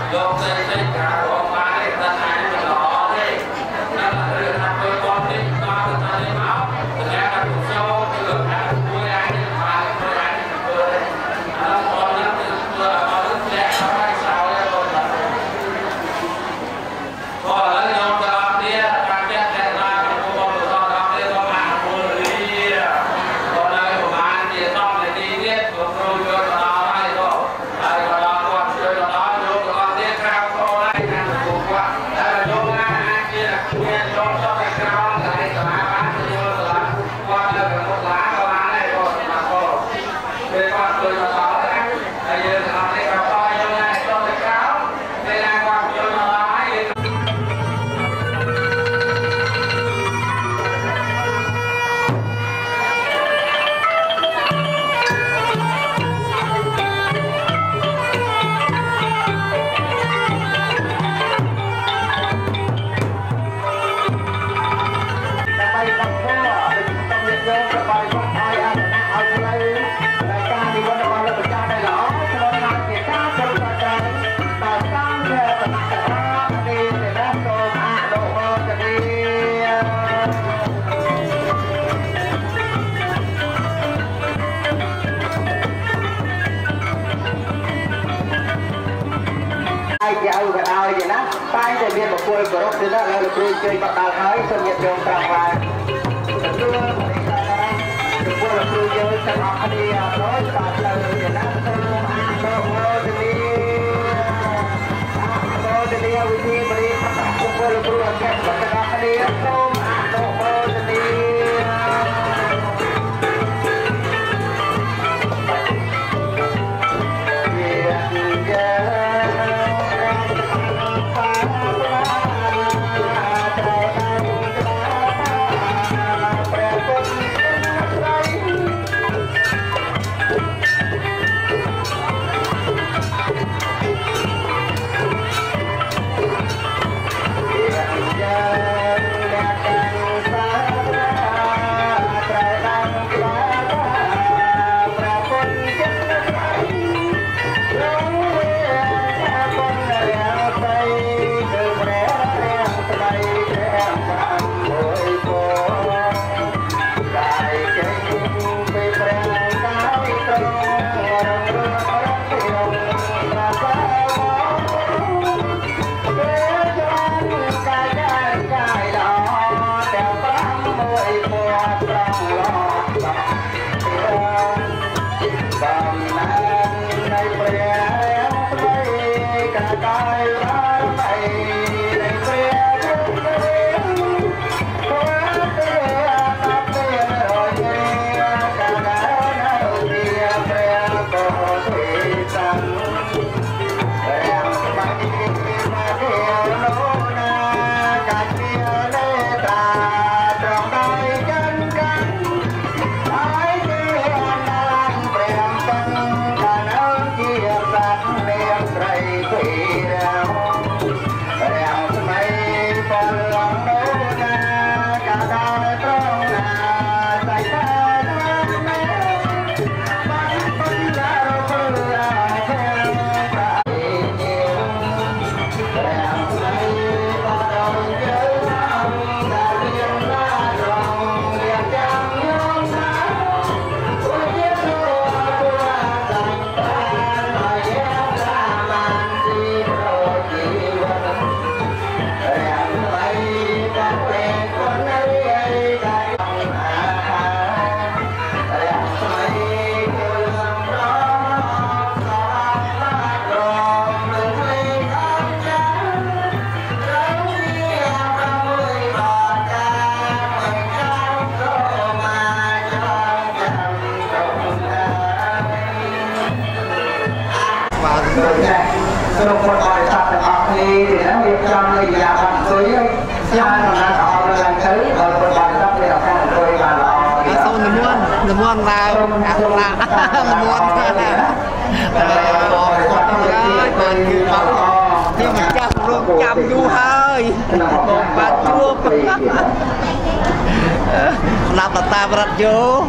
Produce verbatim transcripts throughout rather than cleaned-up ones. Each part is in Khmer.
Làm là ta rất vô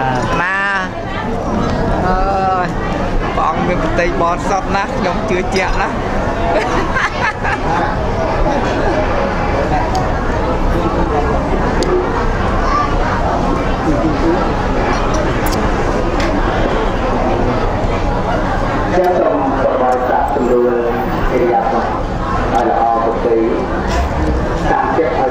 mà bóng mình tây bón sọt nát nhóm chưa chẹn đó Hãy subscribe cho kênh Ghiền Mì Gõ để không bỏ lỡ những video hấp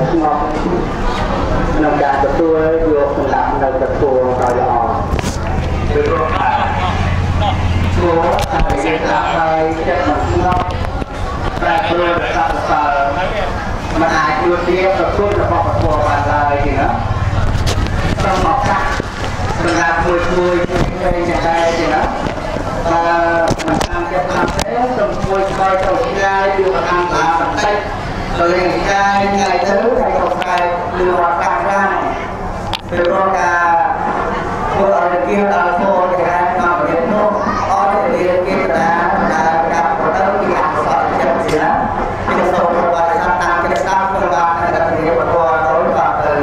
dẫn và mình làm cho làm thế trong môi coi đầu trai đưa vào ăn là bằng tay rồi ngày trai ngày thứ ngày đầu ngày đưa vào càng ra từ con cả cô ở bên kia là cô thì hai năm ở đến nô ở bên kia là là gặp một đứa đi ăn sợ chậm gì đó bây giờ sau một vài năm năm cái năm cái ba này là thì một cô đối vào từ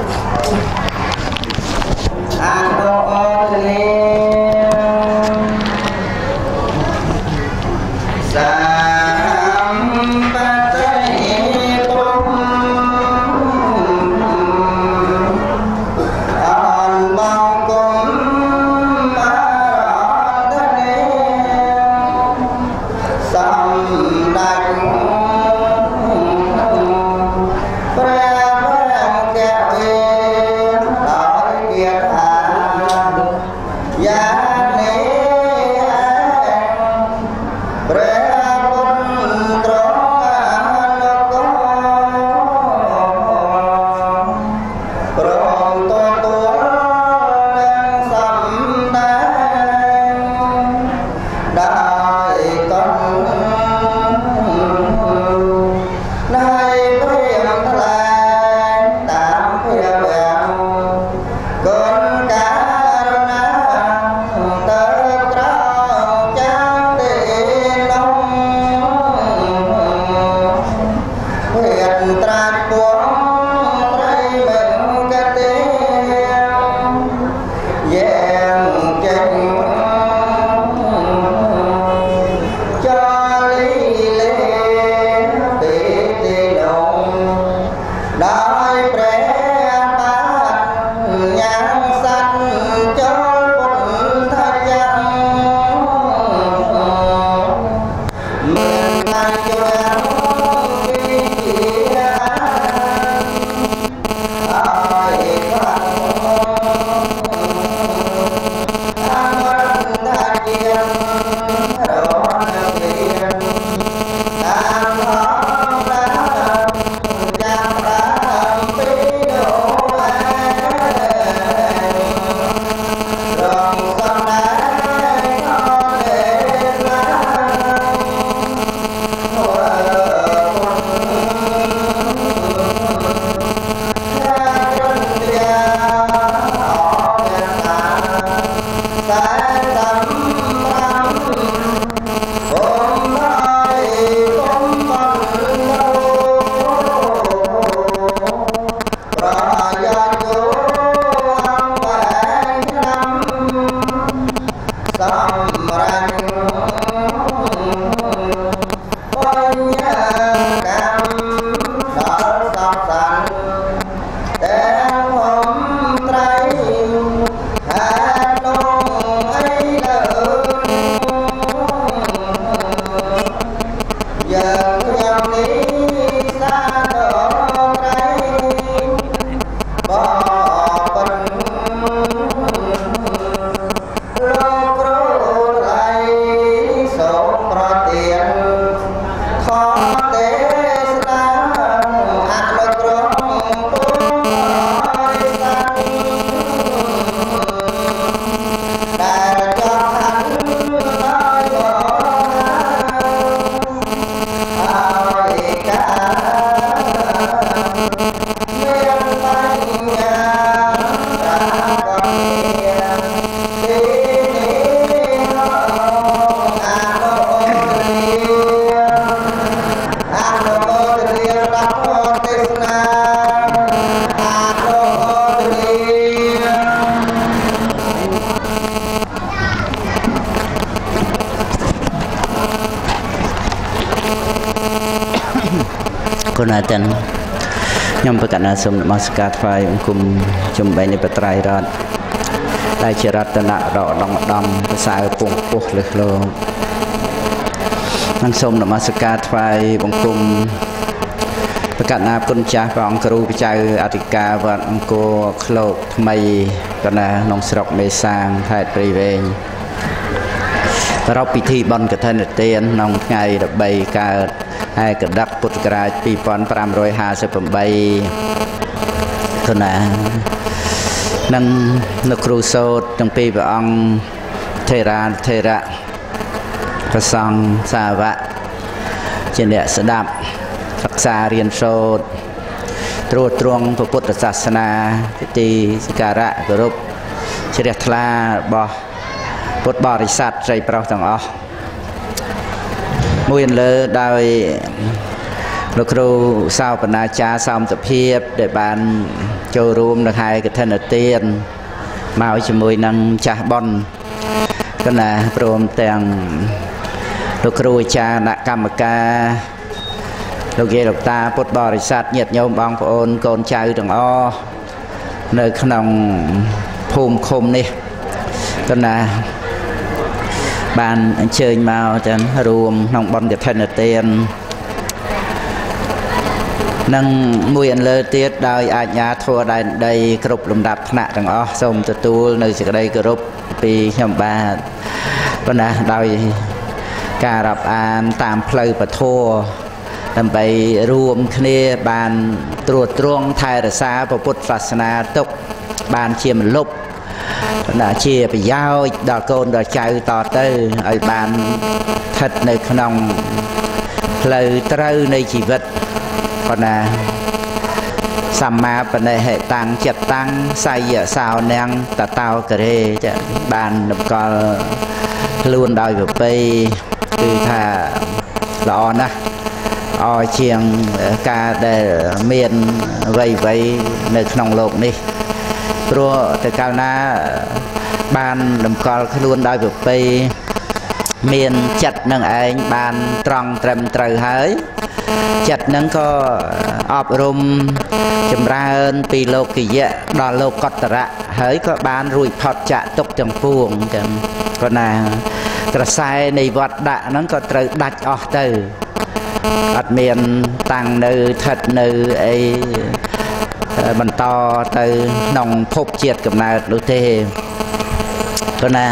ăn đồ ở đây Hãy subscribe cho kênh Ghiền Mì Gõ để không bỏ lỡ คนนั้นแต่ยมประกาศนาสมมาสกัดไฟองคุมจุ่มใบในปตรายรัดได้เจรัตนะดอกดองดำภาษาปุ่งปุ๊เลยโลนั่งสมมาสกัดไฟองคุมประกาศนาคุณจ่าพระองค์ครูพิจัยอธิกาวัดองโกโคลกทำไมกันนะน้องสระเมซางไทยปริเวณเราพิธีบอนกระเทนเตียนน้องไงดับใบกาให้กระดักปุตกราปีปอนปรามรอยหาสิบใบคนน่ะนั่งนักครูโซดตั้งปีพระองค์เทราเทระพระสังสาวะเจเนสดับรักษาเรียนโซดตรวจตรวงพระพุทธศาสนาพิธีสิการะกรุบเฉลียทลาบอพุทธบริษัทใจเปล่าต่างออกมวยเลยได้ลูกครูสาวปนาจาสาวตะเพียบได้บานโจรวมนักไฮกับท่านเตียนมาวิจมวยนังจ่าบอลก็น่ะพร้อมแต่งลูกครูจาณกรรมการลูกเยลูกตาพุทธบริษัทเงียบโยมบางโอนโกนใจต่างออกในขนมภูมิคมนี่ก็น่ะบานเชิญมาจะรวมน้องบอลกับท่านเตียนนั่งมวยอันเลอเตียดได้อาญาทัวได้ได้กรุบลำดับขณะต่างอ๋อสมตะตูในสิ่งใดกรุบปียมบาก็นะได้การรับอ่านตามเพลย์ปะทัวทำไปรวมคเนบานตรวจตรวงไทยรักษาพระพุทธศาสนาตกบานเชียมลบน่ะเชียไปยาวดอกโกนดอกใจต่อเตอไอ้บานทัดในขนมเลยเต้าในชีวิตก็นะสัมมาปณิเหตุตังเจ็ดตังใส่เหยื่อสาวแนงตะเตากระเรจะบานนกอล้วนดอยแบบไปคือถ้าละอนะอเชียงกาได้เมียนไว้ไว้ในขนมโลกนี่เพราะแต่การน่าบานนกอล้วนดอยแบบไปเมียนจัดนังเองบานตรองเต็มเตยหายจัดนั้นก็อบรมจำราญปีโลกิยะดอโลกตระเฮ้ยก็บานรุ่ยพอดจะตกจังพวงจังก็น่ากระสายในวัดดะนั้นก็ตรึดัดออกเตออัดเมียนตังเนื้อถัดเนื้อไอ้บรรทอเตอน้องพบเจียดกับนายลุเทก็น่า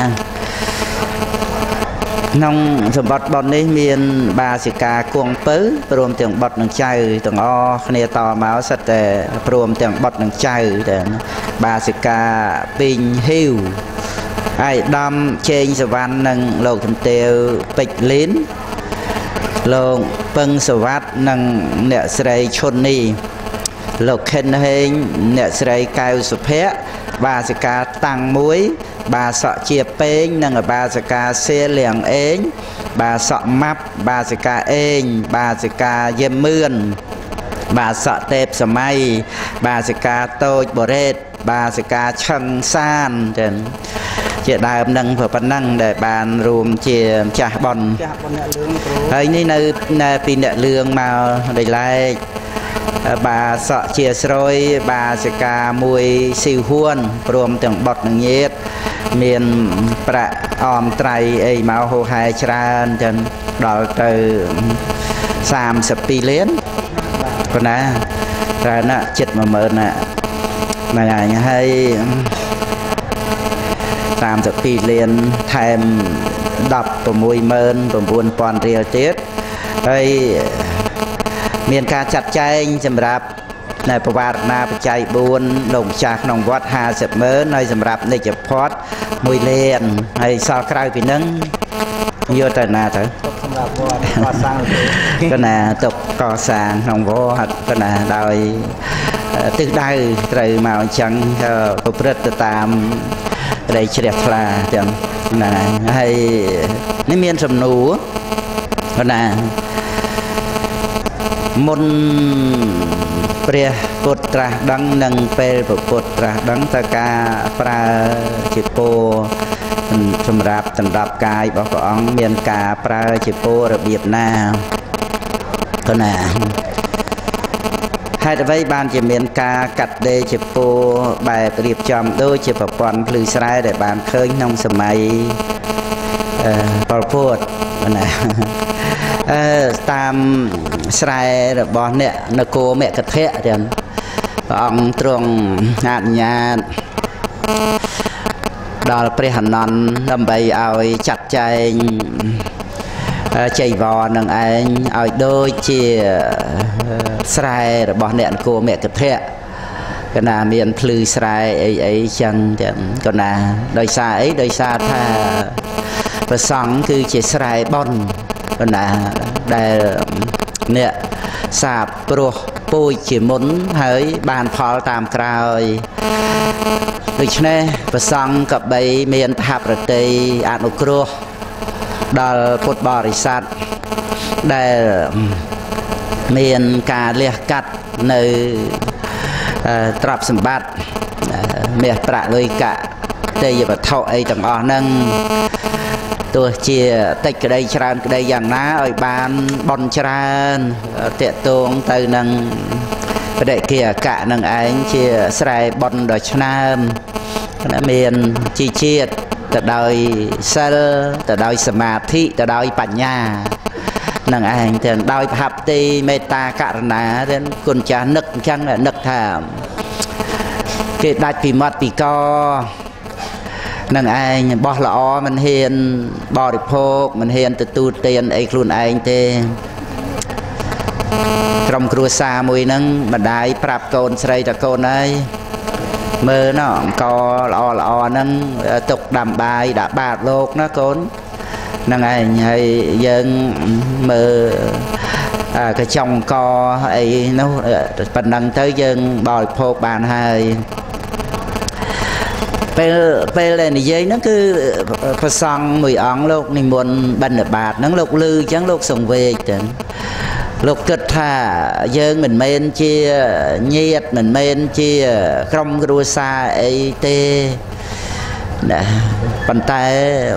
น้องสมบัติบอลนี้มีบาสิกากวงปื้อรวมถึงบอดหนังใจถึงอ้อเนี่ยต่อมาสัตแต่รวมถึงบอดหนังใจแต่บาสิกาปิงหิวไอ้ดำเชงสวรรค์นังโลกทันเตียวปิดลิ้นโลกเปิงสวัสดิ์นังเนี่ยใส่ชนนี่โลกเข็นเฮงเนี่ยใส่กายสุเพะบาสิกาตังมุ้ยบาสะเจียเป้งนั่งบาสิกาเสียเหลียงเองบาสะมับบาสิกาเองบาสิกาเยี่ยมเมื่อนบาสะเตบสมัยบาสิกาโตยบเรศบาสิกาชังซานเจนเจดามนั่งเพื่อปนั่งได้บานรวมเจียจ่าบอลเฮ้ยนี่ในในปีเนเรืองมาได้ไล่บาสะเชียสโรยบาสิกามวยซิวห้วนรวมถึงบทหนึ่งเย็ดเมียนประออมไตรไอมาโฮไฮชราญจนดอลเตอร์สามสิบปีเลี้ยนก็นะแต่น่ะจิตมาเมินน่ะมาอย่างให้สามสิบปีเลี้ยนแถมดับตัวมวยเมินตัวบุญปอนเรียวเจ็ดไอเมียนการจัดใจสำหรับในประวัตินาปัจจัยบุญลงจากนองวัดหาเสพเมื่อในสำหรับในจับพอดมวยเลียนให้สาวคราวปีนึงเยอะแต่นาเถอะก็น่าตกก่อสร้างนองวัดก็น่าโดยตึกได้ไตรมาจังก็ประพฤติตามได้เฉลี่ยคลาจังน่าให้นี่เมียนสำนูก็น่า มุนเปรียปุตระดังนังเปรปุตระดังตะกาปราจิโปสำหรับสำหรับกายบอกว่าองเมียนกาปราจิโประเบียบหน้าก็น่ะ haiអ្វីបានជាមានការកាត់ដេរជាពោបែបរៀបចំដូចជាប្រព័ន្ធភ្លឺស្រែដែលបានឃើញក្នុងសម័យប៉ុលពតណាអឺតាមស្រែរបស់អ្នកនគរមគធៈទាំងព្រះអង្គទ្រង់អនុញ្ញាតដល់ព្រះអនន្តដើម្បីឲ្យចាត់ចែងចៃវរនឹងឯងឲ្យដូចជាស្រែរបស់អ្នកនគរមគធៈកណាមានភ្លឺស្រែអីអីចឹងចឹងកណាដោយសារអីដោយសារថាព្រះសង្ឃគឺជាស្រែបុណ្យកណាដែលអ្នកសាបព្រោះពូជជាមុនហើយបានផលតាមក្រោយដូច្នេះព្រះសង្ឃក៏បីមានថាប្រតិអនុគ្រោះដល់ពុទ្ធបរិស័ទដែលមានការលះកាត់នៅទ្រព្យសម្បត្តិមាសប្រាក់លុយកាក់ទេយវត្ថុអីទាំងអស់ហ្នឹងទោះជាតិចក្តីច្រើនក្តីយ៉ាងណាឲ្យបានបន់ច្រើនតេតងទៅនឹងបដិគិអកៈនឹងឯងជាស្រែបន់ដ៏ឆ្នើមមានជីជាតិទៅដោយសិលទៅដោយសមាធិទៅដោយបញ្ញានឹងឯងទាំងដោយប្រហាប់ទីមេត្តាករុណាទាំងគុណចាស់នឹកអញ្ចឹងនឹកថាគេដាច់ពីមាត់ពីកនឹងឯងបោះល្អមិនហ៊ានបរិភោគមិនហ៊ានទទួលទានអីខ្លួនឯងទេក្រុមគ្រួសារមួយហ្នឹងម្ដាយប្រាប់កូនស្រីតកូនអើយមើលណោះអង្គល្អល្អហ្នឹងទុកដាំបាយដាក់បាតលោកណាកូនហ្នឹងឯងហើយយើងមើលកញ្ចុងកអីនោះប៉ុណ្ណឹងទៅយើងបរិភោគបានហើយពេលពេលដែលនិយាយហ្នឹងគឺព្រះសង្ឃមួយអង្គលោកនិមន្តបិណ្ឌបាតហ្នឹងលោកឮអញ្ចឹងលោកសង្វេគទៅលោកគិតថាយើងមិនមែនជាញាតិមិនមែនជាក្រុមគ្រួសារអីទេណាប៉ុន្តែ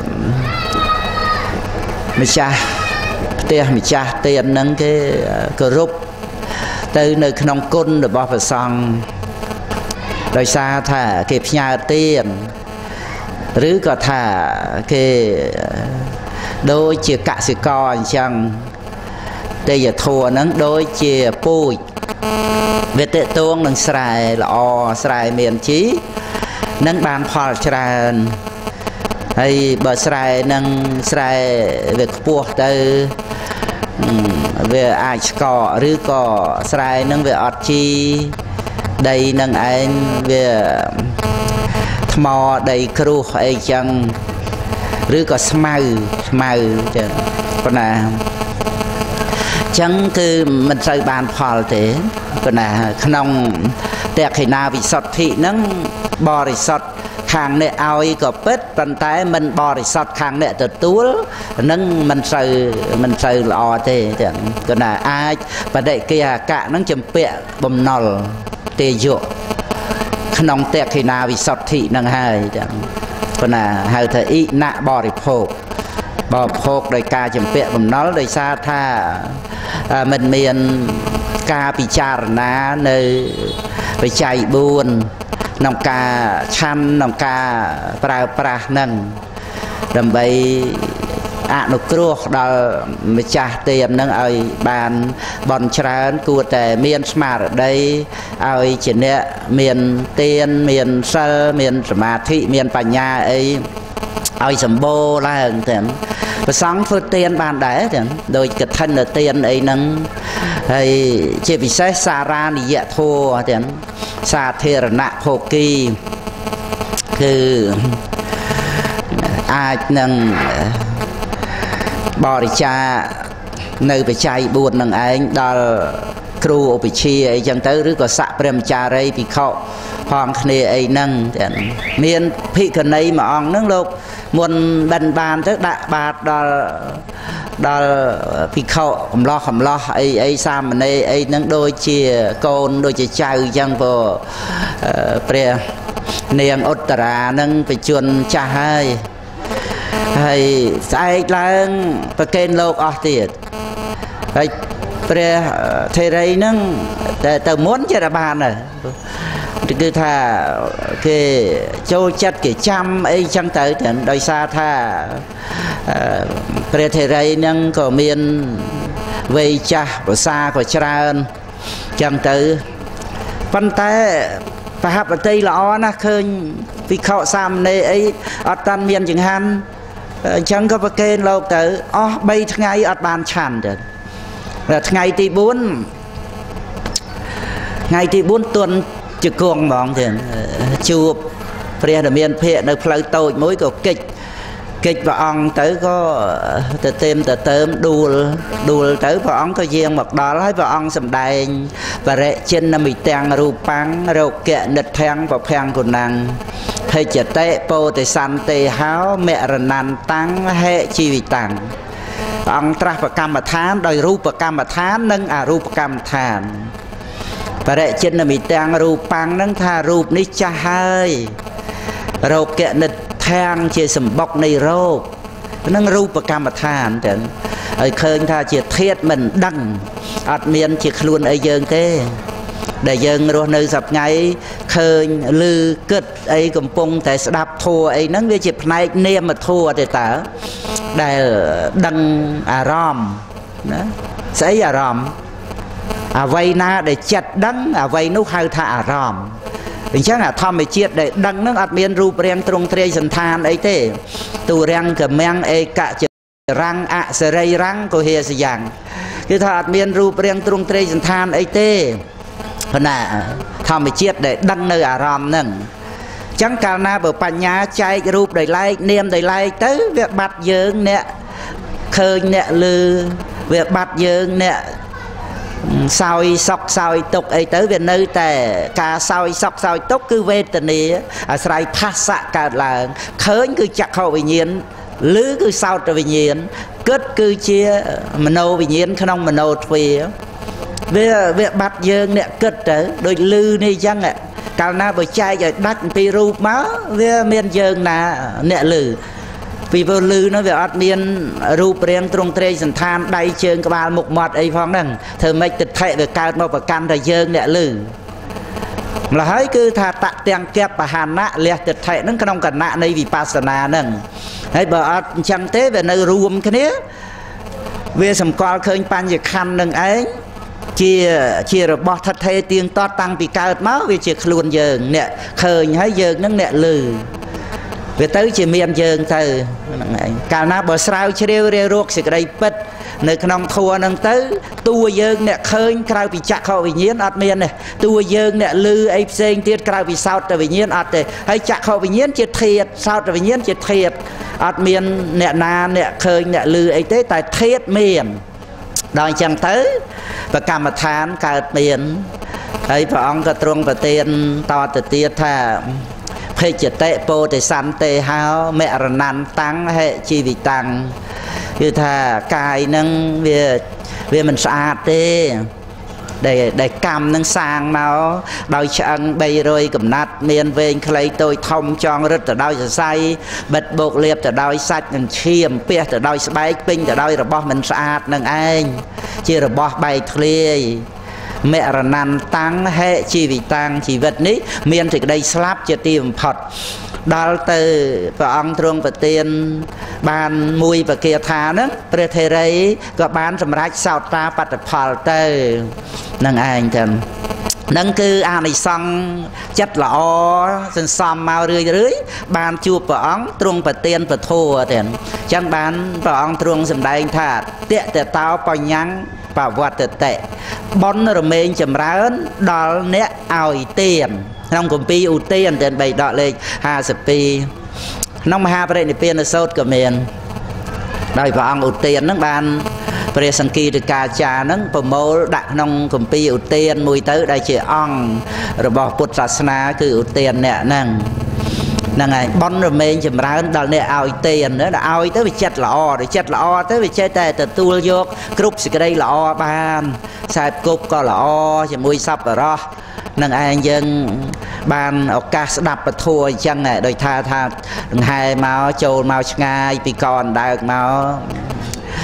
ម្ចាស់ផ្ទះម្ចាស់ទានហ្នឹងគេគោរពទៅនៅក្នុងគុណរបស់ព្រះសង្ឃដោយសារថាគេផ្ញើទានឬក៏ថាគេដូចជាកសិករអញ្ចឹងទេយធัวហ្នឹងដូចជាពូជវាតេតងនឹងស្រែល្អស្រែមានជីនឹងបានផលច្រើនហើយបើស្រែនឹងស្រែវាខ្ពស់ទៅវាអាចស្កកឬក៏ស្រែនឹងវាអត់ជីដីនឹងឯងវាថ្មដីគ្រួសអីចឹងឬក៏ស្មៅស្មៅចឹងប៉ុន្តែចឹងគឺមិនត្រូវបានផលទេប៉ុន្តែក្នុងតេខិណាវិសុទ្ធិហ្នឹងបរិសុទ្ធខាងអ្នកឲ្យក៏ពិតប៉ុន្តែមិនបរិសុទ្ធខាងអ្នកទទួលនឹងមិនត្រូវមិនត្រូវល្អទេចឹងគឺថាអាចបដិគិអកៈហ្នឹងចម្ពាក់បំណុលទេយុក្នុងតេខិណាវិសុទ្ធិហ្នឹងហើយចឹងប៉ុន្តែហៅថាអ៊ីណបរិភោគបរិភោគដោយការចម្ពាក់បំណុលដោយសារថាមិនមានការពិចារណានៅបច្ច័យបួនក្នុងការឆាន់ក្នុងការប្រើប្រាស់នឹងដើម្បីអនុគ្រោះដល់ម្ចាស់ទាននឹងឲ្យបានបន់ច្រើនគួរតែមានស្មារតីឲ្យជាអ្នកមានទានមានសិលមានសមាធិមានបញ្ញាអីឲ្យសម្បូរឡើងទាំងព្រះសង្ឃធ្វើទានបានដែរទាំងដោយកឋិនទានអីហ្នឹងហើយជាពិសេសសារនិយធម៌ទាំងសាធារណភោគីគឺអាចនឹងបរិច្ចាគនៅបច្ច័យបួននឹងឯងដល់គ្រូឧបជាអីចឹងទៅឬក៏ស័កព្រមចារីភិក្ខុផងគ្នាអីហ្នឹងទាំងមានភិក្ខុនីមួយអង្គហ្នឹងលោកមុនបិណ្ឌបានទៅដាក់បាតដល់ដល់ភិក្ខុកំឡោះកំឡោះអីអីសាមណេរអីហ្នឹងដូចជាកូនដូចជាចៅអញ្ចឹងព្រោះព្រះនាងឧត្តរាហ្នឹងបជនចាស់ហើយហើយស្អែកឡើងប្រកេនលោកអស់ទៀតហើយព្រះថេរីហ្នឹងតែទៅមុនចិត្តបានហើយគឺថាគេចូលចិត្តគេចាំអីចឹងទៅទាំងដោយសារថាព្រះថេរីហ្នឹងក៏មានវ័យចាស់ភាសាក៏ច្រើនចឹងទៅប៉ុន្តែប្រហាប់ប្រតិល្អណាស់ឃើញភិក្ខុសាមណេរអីអត់តាន់មានចង្ហាន់អញ្ចឹងក៏ប្រកេនលោកទៅអស់បីថ្ងៃអត់បានឆាន់ទៅថ្ងៃទីបួនថ្ងៃទីបួនទន់ជង្គង់ហ្មងទៀតជួបព្រះរាមាភិក្ខនៅផ្លូវតូចមួយក៏កិច្ចកិច្ចព្រះអង្គទៅក៏ទៅទេមទៅតើមដួលដួលទៅព្រះអង្គក៏យាងមកដល់ហើយព្រះអង្គសម្ដែងបរិចិនមិទាំងរូបាំងរោគៈនិដ្ឋាំងបភាំងគុណាំងភេចតិពោតិសន្តិហោមរណន្តាំងហេជីវិតាំងព្រះអង្គត្រាស់ប្រកម្មដ្ឋានដោយរូបកម្មដ្ឋាននិងអរូបកម្មដ្ឋានបរិចិនមិទាំងរូបាំងនឹងថារូបនេះចាស់ហើយរោគៈនិដ្ឋាំងជាសម្បុកនៃរោគនឹងរូបកម្មដ្ឋានទៅហើយឃើញថាជាធាតុមិនដឹងអត់មានជាខ្លួនអីយើងទេដែលយើងរស់នៅសប្តាហ៍ថ្ងៃឃើញឮគិតអីកំពុងតែស្ដាប់ធัวអីហ្នឹងវាជាផ្នែកនាមធัวទេតើដែលដឹងអារម្មណ៍ណាស្អីអារម្មណ៍អ្វីណាដែលចិត្តដឹងអ្វីនោះហៅថាអារម្មណ៍អញ្ចឹងអាធម្មជាតិដែលដឹងហ្នឹងអត់មានរូបរាងទ្រង់ទ្រាយសន្តានអីទេទូរាំងកមាំងអេកចរាំងអសរីរាំងកុហេសយ៉ាងគឺថាអត់មានរូបរាងទ្រង់ទ្រាយសន្តានអីទេប៉ុន្តែធម្មជាតិដែលដឹងនៅអារម្មណ៍ហ្នឹងអញ្ចឹងកាលណាបើបញ្ញាចែករូបដោយឡែកនាមដោយឡែកទៅវាបាត់យើងអ្នកឃើញអ្នកឮវាបាត់យើងអ្នកសោយសក់សោយទុកអីទៅវានៅតែការសោយសក់សោយទុកគឺវេទនាអាស្រ័យភាសៈកើតឡើងឃើញគឺចក្ខុវិញ្ញាណឮគឺសោតវិញ្ញាណគិតគឺជាមโนវិញ្ញាណក្នុងមโนទ្វាវាវាបាត់យើងអ្នកគិតទៅដូចឮនេះអញ្ចឹងកាលណាបើចែកឲ្យដាច់ពីរូបមកវាមានយើងណាអ្នកឮពីព្រោះឮនោះវាអត់មានរូបរាងទ្រង់ទ្រាយសន្តានដៃជើងក្បាលមុខមាត់អីផងហ្នឹងធ្វើម៉េចទិដ្ឋិវាកើតមកប្រកាន់តែយើងអ្នកឮម្ល៉េះហើយគឺថាតទាំងកបហានៈលះទិដ្ឋិហ្នឹងក្នុងគណៈនៃវិបស្សនាហ្នឹងហើយបើអត់អញ្ចឹងទេវានៅរួមគ្នាវាសម្គាល់ឃើញបញ្ញខណ្ឌនឹងឯងជាជារបស់ថិតថេរទៀងទាត់តាំងពីកើតមកវាជាខ្លួនយើងអ្នកឃើញហើយយើងនឹងអ្នកឮវាទៅជាមានយើងទៅហ្នឹងឯងកាលណាបើស្រាវជ្រាវរារោគសេចក្តីពិតនៅក្នុងធัวហ្នឹងទៅតួយើងអ្នកឃើញក្រៅពីចក្ខុវិញ្ញាណអត់មានទេតួយើងអ្នកឮអីផ្សេងទៀតក្រៅពីសោតវិញ្ញាណអត់ទេហើយចក្ខុវិញ្ញាណជាធាតុសោតវិញ្ញាណជាធាតុអត់មានអ្នកណាអ្នកឃើញអ្នកឮអីទេតែធាតុមានដល់អញ្ចឹងទៅប្រកម្មដ្ឋានកើតមានហើយព្រះអង្គក៏ទ្រង់ប្រទានតទៅទៀតថាភេចតិពោតិសន្តិហោមរណន្តាំងហេជីវិតាំងគឺថាកាយនឹងវាវាមិនស្អាតទេដែលដែលកម្មនឹងសាងមកដោយឆ្អឹងបីរយកំណាត់មានវែងខ្លីតូចធំចងរឹតទៅដោយសរសៃបិទបោកលាបទៅដោយសាច់និងឈាមពះទៅដោយស្បែកពេញទៅដោយរបស់មិនស្អាតនឹងឯងជារបស់បែកធ្លាយមរណន្តាំងហេជីវិតាំងជីវិតនេះមានសេចក្តីស្លាប់ជាទីបំផុតដល់ទៅព្រះអង្គទ្រង់ប្រទានបានមួយបកាថាហ្នឹងព្រះថេរីក៏បានសម្រេចសោតាបត្តផលទៅនឹងឯងចឹងនឹងគឺអានិសង្ឃចិត្តល្អសន្សំមករឿយរឿយបានជួបព្រះអង្គទ្រង់ប្រទានពធទាំងអញ្ចឹងបានព្រះអង្គទ្រង់សម្ដែងថាតេតតោបញ្ញាំងបវត្តតិបុណ្យរមែងចម្រើនដល់អ្នកឲ្យទានក្នុងគម្ពីរឧទានទាំងបីដកលេខห้าสิบពីរក្នុងមហាបរិនិព្វានសូត្រក៏មានដោយព្រះអង្គឧទានហ្នឹងបានព្រះសង្គីតិកាចារ្យហ្នឹងប្រមូលដាក់ក្នុងគម្ពីរឧទានមួយទៅដែលជាអង្គរបស់ពុទ្ធសាសនាគឺឧទានអ្នកហ្នឹងហ្នឹងហើយបុណ្យរមែងចម្រើនដល់អ្នកឲ្យទានដល់ឲ្យទៅវាចិត្តល្អទៅចិត្តល្អទៅវាចេះតែទទួលយកគ្រប់សេចក្តីល្អបានខ្សែគប់ក៏ល្អជាមួយសប្បុរសនឹងឯងយើងបានឱកាសស្ដាប់ពធអញ្ចឹងដោយថាថាដង្ហែមកចូលមកឆ្ងាយពីកអណ្ដើកមក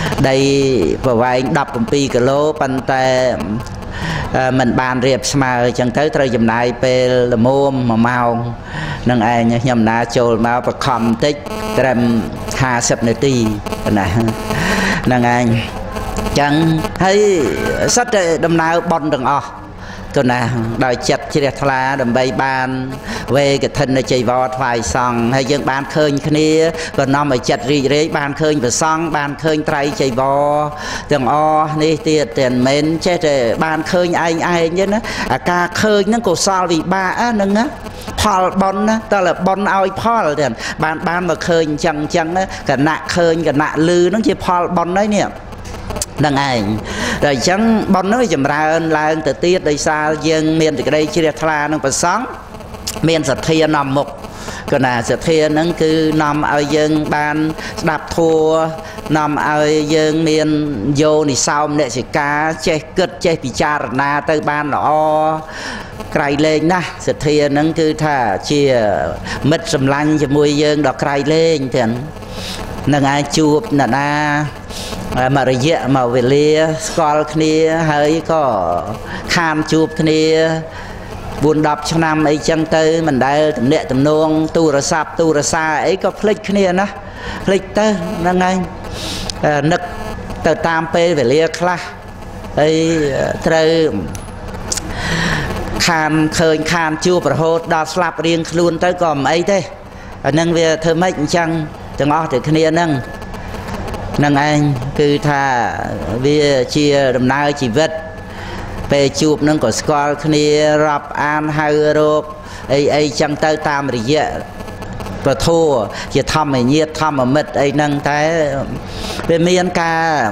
đây và vài đập một pi kilo bàn tay mình bàn riệp mà chẳng tới thời dùm này về là mua mà mau nâng ai nhầm ná chôl máu và khom tích trầm hai sập nửa ti này nâng anh chẳng thấy sách đâm nào bon đừng o tôi nè đòi chặt chỉ để thà đầm bay ban về cái thân này chạy vào thoại song hay dân ban khơi kia còn nó mà chặt gì đấy ban khơi và song ban khơi trai chạy vào từng o đi tiền tiền mến chết rồi ban khơi ai ai nhớ nó à ca khơi nó cổ sao vì ba á nâng á Paul bon á ta là bon ao Paul tiền ban ban mà khơi chẳng chẳng á cả nạ khơi cả nạ lư nó chỉ Paul bon đấy nè đằng ảnh rồi chẳng bọn nó chầm ra ơn là ơn tự tiết đây xa dân miền từ đây chia ra nó phải sáng miền sạch thiên nằm một còn là sạch thiên nó cứ nằm ở dân ban đạp thua nằm ở dân miền vô thì sau này sẽ cá che cất che bị cha na tới ban nó cày lên na sạch thiên nó cứ thả chia mất sầm lanh cho mùi dân đọc cày lên thì nâng ai chụp nè na mà rồi dễ mà về lia scroll kia hơi có kham chụp kia buồn đọc trong năm ấy chân tư mình đây tầm nệ tầm nuông tu ra sạp tu ra xa ấy có click kia nó click tới nâng anh nực từ tam pe về lia class ấy trời kham khơi kham chụp rồi hốt đo slap riêng luôn tới còn ấy thế nâng về thơ mệnh chăng chẳng ó thì kia nâng nâng anh cứ thà vì chia đầm nai chỉ vật về chụp nâng có score kia rập an hai euro ấy ấy chẳng tới tam rồi dễ và thua chỉ thăm ở nhiệt thăm ở mệt ấy nâng cái về miền ca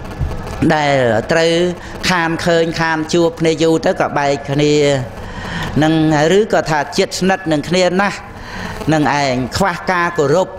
đây từ khan khơi khan chụp này dù tới cả bài kia nâng rứ có thà chết nứt nâng kia na nâng ảnh khoa ca của rụp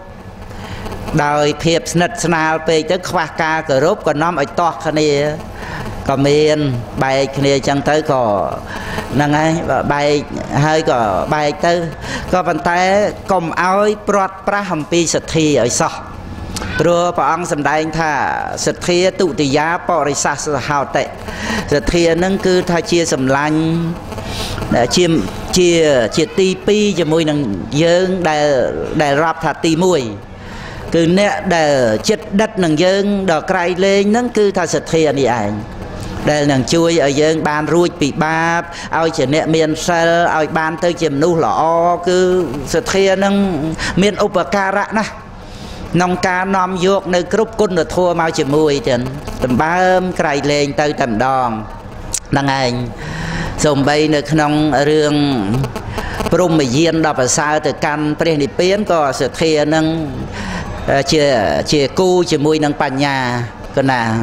đời thiệp nứt snal pe tới khoa ca cờ rốt còn nóm ở to khăn này có miền bài kia chẳng tới có nâng ấy bài hơi có bài tới có bàn tay cầm áo prot pra hầm pi sệt thi ở sau rồi bà ông sầm đại thà sệt thi tụ tỷ giá bỏ đi xa hào tệ sệt thi nâng cứ thay chia sầm lanh chia chia chia ti pi cho mùi nâng dương đại đại rap thà ti mùi cứ nè để chết đất nâng dân đò cày lên nâng cứ tha sệt thiền đi ảnh để nâng chui ở dân ban ruột bị ba ao chỉ nè miền sơ ao ban tới chìm nu lọ cứ sệt thiền nâng miền upakara na nông ca nom dọc nơi group quân được thua mau chỉ mùi tiền tầm ba ôm cày lên tới tầm đòn nâng ảnh dùng bay nơi nông rương prum mà diên đọc ở sao từ căn pre đi biến có sệt thiền nâng chia chia cu chia mùi nâng bàn nhà còn là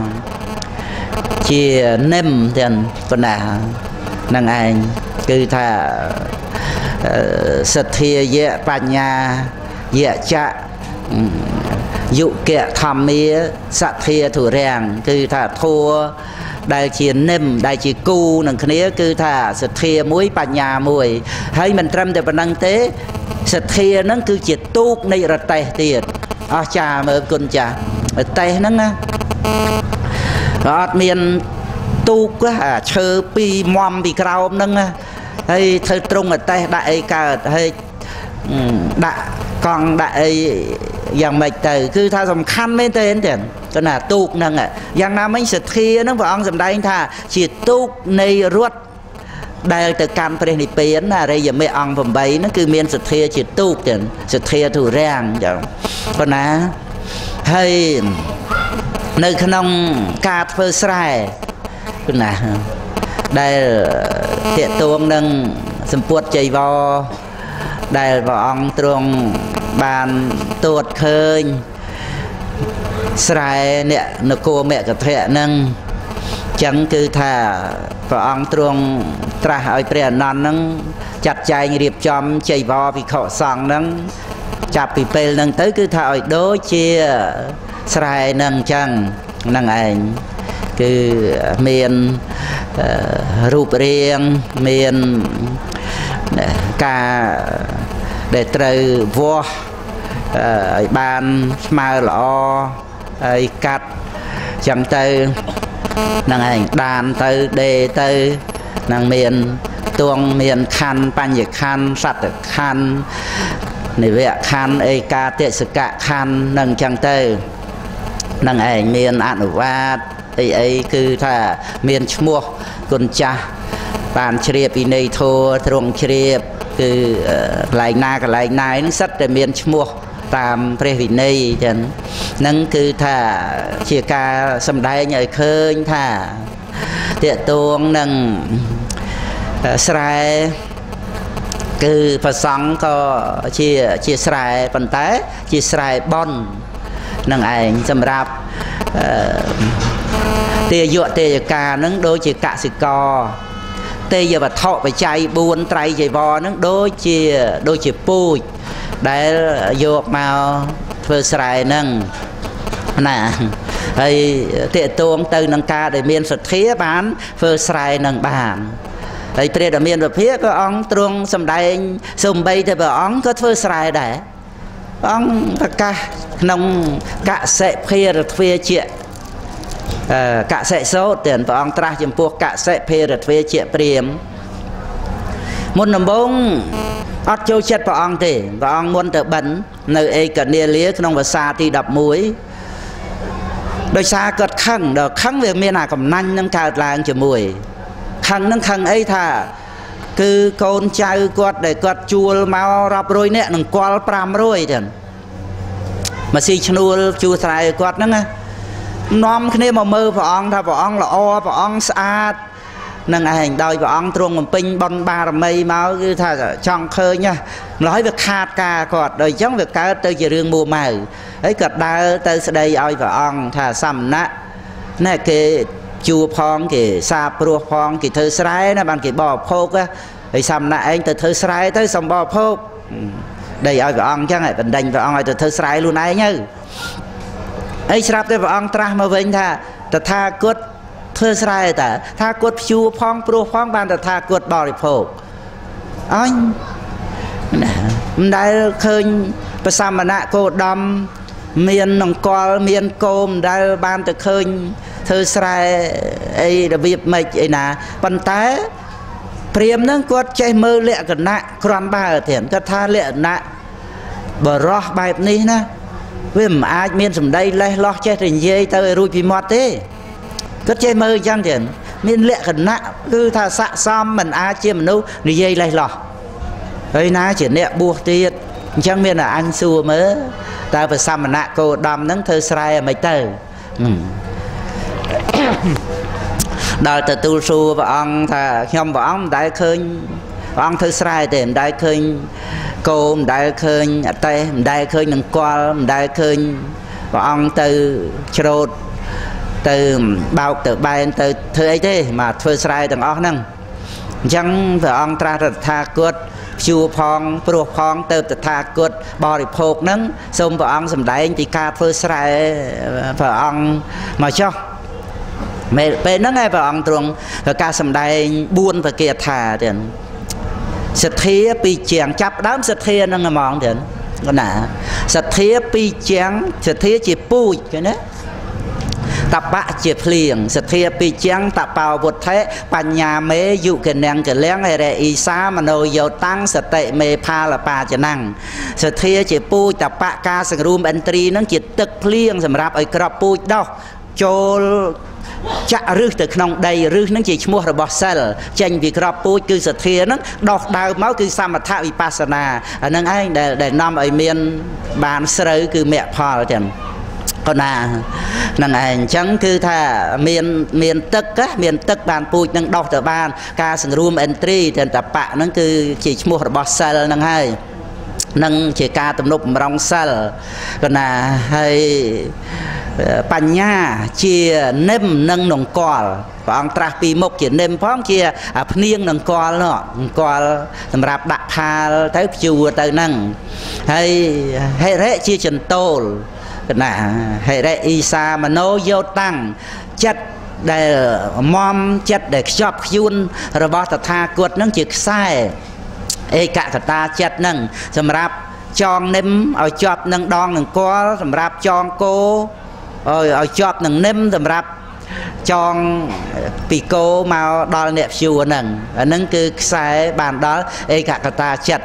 chia nêm tiền còn là nâng anh cứ thà sật thia dễ bàn nhà dễ chạ dụ kẹ thầm mía sạ thia thủ rèn cứ thà thua đại chia nêm đại chia cu nâng khía cứ thà sật thia muối bàn nhà mùi hay mình trâm để bàn năng tế sật thia nó cứ chia tuốt này ra tay tiền à cha mà con cha tay nó nghe đó miền tu á chơi pi mom pi cào nâng hay thời trung ở tay đại cả hay đại con đại dạng mạch từ cứ tha dòng khăn mấy tên tiền cho là tu nâng ạ dạng nào mấy sự thi nó vào ông dòng đây tha chỉ tu này ruột đây từ cam pre đi biến là đây giờ mấy ông phẩm bấy nó cứ miền sự thi chỉ tu tiền sự thi thủ rèn chẳng còn á hay nơi khăn ông cà phê sài cái nào đây tiện tuông nâng sầm puột chạy vào đây vào ông truong bàn tuột khơi sài nè nó cô mẹ cả thẹ nâng chẳng cứ thà vào ông truong tra hỏi pre non nâng chặt chạy nghiệp chom chạy vào vì khổ sòng nâng chạp bị bê nâng tới cứ thổi đối chia sài nâng chân nâng ảnh cứ miền uh, rụp riêng miền cả để trời vua uh, ban smile lọ uh, cắt chẳng từ năng ảnh đàn từ đề từ năng miền tuông miền khăn pan nhiệt khăn sạch khăn này vẽ khăn ấy ca tiết sự cả khăn năng chẳng từ năng ảnh miền ăn vát ấy ấy cứ thà miền mua con cha bàn chìa bị này thô trong chìa cứ lại na cái lại này nó rất là miền mua tam pre vị này chân nâng cứ thà chia ca xâm đai nhảy khơi thà tiệt tuông nâng sài cứ phật sống có chia chia sài phần té chia sài bon nâng ảnh xâm rạp tia dọa tia ca nâng đôi chia cả sự co tia giờ bà thọ phải chạy buôn trai chạy bò nâng đôi chia đôi chia pui để vô màu phơi sài nâng nè hay tiệt tuông từ nâng ca để miền sật khía bán phơi sài nâng bàn hay tiệt ở miền ở phía có ông truông sầm đai sum bay thì bà ông có phơi sài để ông tất cả nông cả sẽ phê được phê chuyện cả sẽ số tiền và ông tra chìm buộc cả sẽ phê được phê chuyện priêm một nằm bông ớt châu chết vào ông thì và ông muốn tự bẩn nơi ấy cần nia lía không và xa thì đập muối đôi xa cất khăn được khăn về miền nào còn nanh nâng cao là anh chỉ mùi khăn nâng khăn ấy thà cứ con trai quật để quật chua mau rập rồi nè nâng qual pram rồi thì mà si chua chua xài quật nâng á nom cái mà mơ vào ông thà vào ông là o vào ông xa nâng ảnh đôi vào ông truông một pin bon ba mây máu cứ thà trong khơi nha nói việc khát ca quật đời giống việc cá tới chỉ riêng mùa màu ấy cật đa tới đây oi vào ông thà sầm nát nè cái chua phong kì sa pro phong kì thơ sái nó bằng kì bò phô á thì sầm nát anh từ thơ sái tới sầm bò phô đây oi vào ông chắc này bình định vào ông oi từ thơ sái luôn ấy nhá ấy sắp tới vào ông tra mà vinh thà ta tha cốt thơ sái ta tha cốt chua phong pro phong ban ta tha cốt bò đi phô anh đây khơi bà xăm mà nạ cô đâm miền nông co miền côm đây ban từ khơi thơ sài ấy là việc mệt ấy nè bàn tay priêm nó quật chơi mơ lẹ cái nạ còn ba thiền cái tha lẹ nạ bờ ro bài này nè vì mà ai miền sầm đây lấy lo chơi trình dây tới rồi bị mọt thế cái chơi mơ chăng thiền miền lẹ cái nạ cứ tha xạ xăm mình ai chơi mình đâu đi dây lấy lo ấy ná chỉ nẹ buộc tiết chẳng biết là anh xua mới ta phải xăm mà nạ cô đâm nắng thơ sài mấy tờ đời từ tu xua và ông thà không và ông đại khơi ông thơ sài thì đại khơi cô đại khơi tay đại khơi nâng qua đại khơi và ông từ trột từ bao từ bay từ thơ ấy thế mà thơ sài từng óc nâng chẳng và ông tra tha cốt chua phong pro phong từ từ tha cốt bò đi phộc nâng xong vào ông sầm đáy thì ca phơi sài vào ông mà cho mẹ về nó ngay vào ông truông và ca sầm đáy buôn và kia thà tiền sệt thía pi chèn chắp đám sệt thía nó ngầm mòn tiền con nè sệt thía pi chèn sệt thía chỉ pui cái đấy tập bạ chỉ liền sệt thía pi chèn tập bào bột thế pan nhà mê dụ cái nang cái lén này để y sa mà nồi dầu tăng sệt tệ mê pha là pa chỉ năng sệt thía chỉ pui tập bạ ca sừng room entry nó chỉ tức liền sầm rạp ở crop pui đâu cho chạ rư từ trong đây rư nó chỉ mua rồi bỏ sel tranh vì crop pui cứ sệt thía nó đọt đào máu cứ samatha vipassana nâng anh để để năm ở miền bàn sợi cứ mẹ phò chẳng còn à nâng ảnh chẳng cứ thà miền miền tức á miền tức bàn pui nâng đọc từ bàn ca sừng room entry thì tập bạ nó cứ chỉ mua rồi bỏ sel nâng hai nâng chỉ ca tầm nộp rong sel còn à hay bánh nha chia nêm nâng nồng cò và ông tra pi mốc chỉ nêm phóng chia à niêng nồng cò nó cò làm rạp đặt hà tới chùa tới nâng hay hay rễ chia trần tô nè hay rễ isa mà nô vô tăng chất để mom chất để chọc yun rồi bỏ tha cuột nâng chiếc sai ê cả ta chất nâng làm rạp chọn nêm ở chọp nâng đòn nâng có làm rạp chọn cô ôi ôi chọp nằng nêm tầm rap chọn bị cô màu đo nẹp chùa nằng nâng cứ sai bàn đó ấy cả ta chặt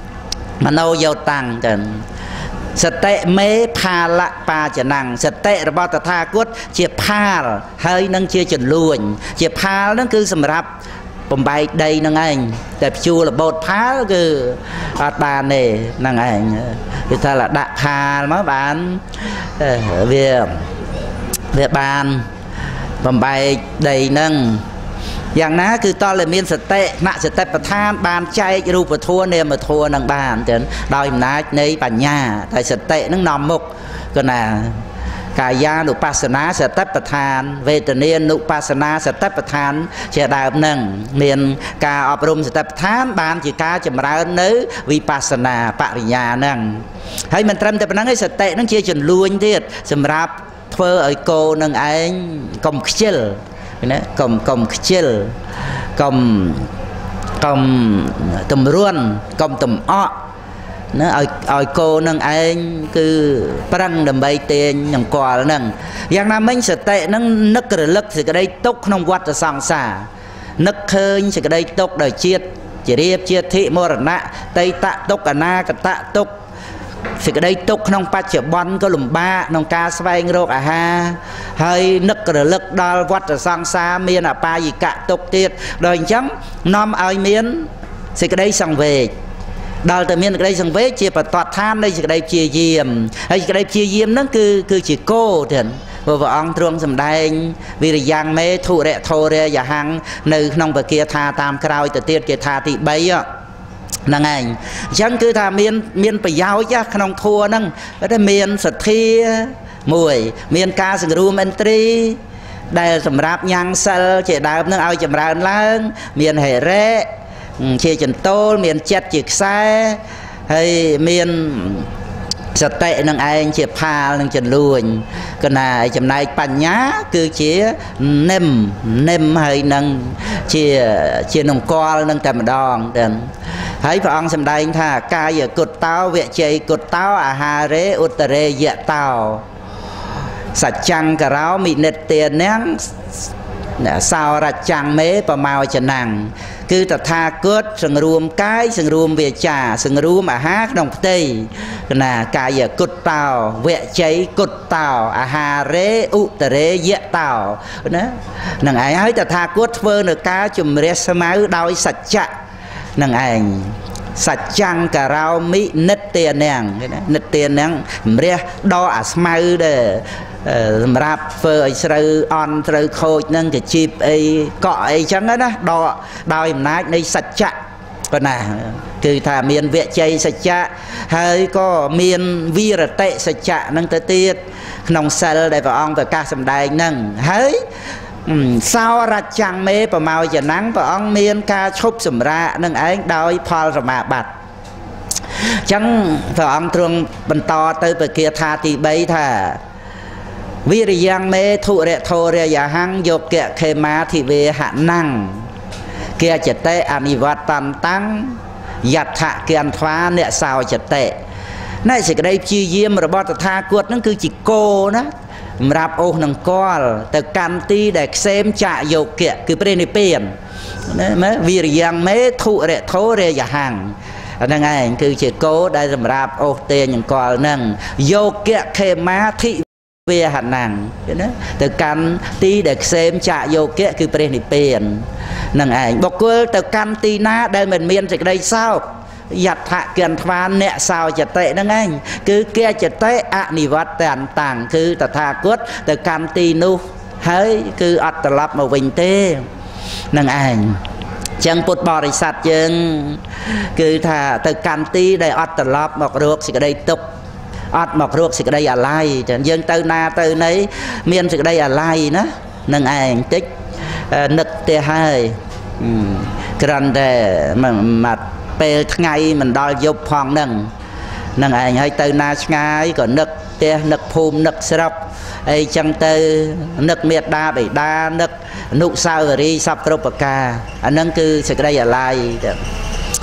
mà nâu dầu tăng cầnสเตเมพาละปาจะนังสเตระบตถาคตเจียพาลเฮ้ยนั่งเจียจนล้วนเจียพาลนั่นคือสำหรับผมใบใดนั่งเองแต่ชูระบทพาลคืออาตาเน่นั่งเองคือถ้าละดะพาลมั้งบ้านเวียเวียบานผมใบใดนั่งอย่างนั้นคือตอนเลยมีสเตะณสเตะประธานบานใจรูปทัวเนี่ยมาทัวนังบานจนดอยนัดในปัญญาแต่สเตะนั่งนอมมุกก็น่ะกายานุปัสสนาสเตะประธานเวทเนียนุปัสสนาสเตะประธานเชื่อดาวนั่งเมียนกาอบรมสเตะประธานบานจีกาจำราเนื้อวิปัสสนาปริญญานั่งให้มันเติมแต่ปนังให้สเตะนั่งเชื่อจนล้วนที่สำหรับเพื่อไอโกนั่งเองกลมเชลนะกลมกลมเชลกลมกลมตุ่มร่วนกลมตุ่มอ้อนะไอไอโกนั่งเองคือปรังดำใบเตียนอย่างกว่านั่งอย่างนั้นไม่สเตะนั่งนึกกระลึกสิกระไดตกขนมวัดจะสังสานึกเคยสิกระไดตกโดยเชียดจะเรียบเชียดทิมรณะไตตะตกอนากตะตกสิกระไดตกขนมปัจจุบันก็หลุมบ้านองกาสไวงโรคอาหาให้นึกกระลึกดอลวัดจะสังสาเมียนอปายิกะตกเตียดโดยจังน้อมเอาเมียนสิกระไดสังเวชดอลแต่เมียนกระไดสังเวชเจียปตัดท่านในสิกระไดเจียเยี่ยมไอ้สิกระไดเจียเยี่ยมนั่นคือคือจีโก้เถินว่าว่าองตรงสำได้วิริยังเมทุเรโทเรยหังในขนมปะเกียธาตามคราวแต่เตียดเกียธาติใบอ่ะนั่งไงฉันคือถ้าเมียนเมียนไปยาวจ้ะขนมทัวนั่งก็ได้เมียนสัตทีมวยเมียนกาสังรูมเอนตรีได้สำหรับยังเซลเจดาวนั่งเอาจำรานล้างเมียนเหเร่เชี่ยจันโตเมียนเจ็ดจิกไซให้เมียนสเตะนั่งเองเชี่ยพานั่งจันลุยก็น่าจำนายปัญญาคือเชี่ยเน่มเน่มให้นั่งเชี่ยเชี่ยนงกอลนั่งแต่มาดองเดินให้พระองค์สำได้ท่ากายกดเต้าเวชใจกดเต้าอาหารเรอุตเรเยเต้าสัจจังกะเรามีเนตเตียนเนี้ยสาวรัจจังเมประมาจะนังคือแต่ทาเกิดสังรวมกายสังรวมเวจาสังรวมอาหารนองเตยนะกายกดเต้าเวชใจกดเต้าอาหารเรอุตเรเยเต้านะนั่งไอ้ให้แต่ทาเกิดเฟอร์เนกาจุ่มเรสมาดาวสัจจะนั่งไอ้สัจจังกะเรามิเนตเตียนเนียงเนตเตียนเนียงเรียดออาสมาเดสำหรับเฟอร์ไอสระออนสระโคจนั่งจะจีบไอเกาะไอจังนะดอดาวอิมนัยในสัจจะก็น่ะคือถ้าเมียนเวชใจสัจจะให้ก็เมียนวีรเตสัจจะนั่งเตตีดขนมเซลได้พระองค์ประกาศสำได้นั่งเฮ้ยสาวรัจจังเมประมาจะนั่งพระองค์เมียนกาชุบสำรานั่งเองโดยพอลสมาบัติจังพระองค์ตรงบรรทอเตยเปเกียธาติใบท่าวิริยังเมทุเรโทเรยหังโยกเกะเคมาทิเวหะนั่งเกียจเตอนิวัตตันตั้งยัตถะเกียนฟ้าเนี่ยสาวจเตในสิ่งใดจีเยี่ยมระบตถากวดนั่นคือจิโกนะรับโอหนังก้อลแต่การตีเด็กเซมจะโยกเกะคือประเด็นเปลี่ยนนะมั้ยวิริยังเมทุเรโทเรยหังนั่นไงคือจิโกได้สำหรับโอเตยอย่างก้อลนั่งโยกเกะเคมาทิเวหันนังนะแต่การตีเด็กเซมจะโยเกะคือประเด็นเปลี่ยนนั่งไงบอกว่าแต่การตีน้าได้เหมือนเมียนจากได้เศร้าหยัดทะเกียนทวานเนี่ยสาวจะเตะนั่งไงคือเกียจะเตะอนิวัตแต่ต่างคือแต่ทากดแต่การตีนูเฮ้ยคืออัตลับมาวินเต้นั่งไงจังปุตบริษัทจังคือถ้าแต่การตีได้อัตลับบอกโรคสิกได้ตกอัดหมอกโรคสิกได้อะไรแต่ยังเตินาเตินนี้เมียนสิกได้อะไรนะนั่งเองติ๊กนึกเตะให้กรันแต่มันมาเปลทั้งไงมันดอลยุบพองนั่งนั่งเองให้เตินาช่างก็นึกเตะนึกภูมินึกสลับไอ้จังเตนึกเมียดาไปดานึกนุสาวรีสับกรบปากาอันนั้นคือสิกได้อะไร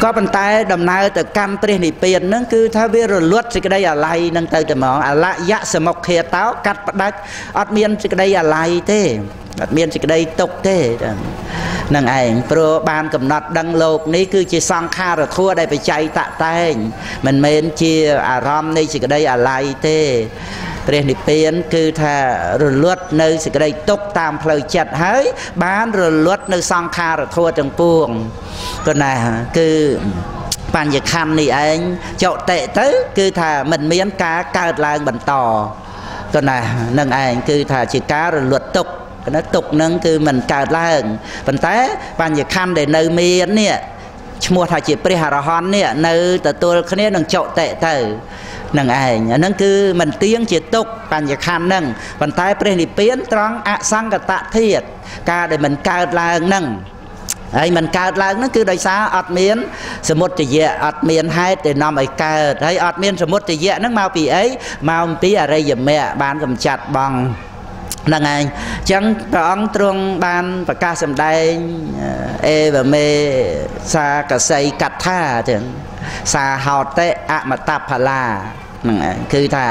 ก็เป็นแต่ดำเนินแต่การเปลี่ยนนิเปลี่ยนนั่นคือถ้าวิรลวดสิกได้อะไรนั่งเตยแต่มองอะไรยะสมกเขตเต้ากัดประดักอัดเมียนสิกได้อะไรเต้อัดเมียนสิกได้ตกเต้นั่งเองโปรบานกำหนดดังโลกนี้คือจีซองคาระทั่วได้ไปใจตะแตงมันเมนจีอารมณ์ในสิกได้อะไรเต้เปลี่ยนนิเปลี่ยนคือถ้ารลวดในสิกได้ตกตามเพลย์จัดให้บ้านรลวดในซองคาระทั่วจังปวงก็น่ะคือปัญญาคำนี่เองเจาะเตะtớiคือถ้ามันมีกาเกิดลางบรรต่อก็น่ะนั่งเองคือถ้าchỉการหลุดตกnó tụcนั่งคือมันเกิดลางปัญแต่ปัญญาคำได้ในมีเนี่ยชั่วถ้าchỉปริหารหอนเนี่ยในแต่ตัวคนนี้นั่งเจาะเตะtớiนั่งเองนั่นคือมันเตี้ยงchỉตกปัญญาคำนั่งปัญแต่ปรินิเปียนตรังอสังกตะเทียดการได้มันเกิดลางนั่งไอ้มันเกิดแล้วนั่นคือโดยสารอัดเมียนสมุดจะเยอะอัดเมียนให้แต่นำไอ้เกิดให้อัดเมียนสมุดจะเยอะนั่งมาปีไอ้มาปีอะไรอย่างแม่บ้านกำจัดบังนั่งไงจังพระองค์ตรงบ้านประกาศสำได้เอแบบเมซากระไซกัดท่าถึงซาฮาวเตะอะมาตับพลานั่งไงคือถ้า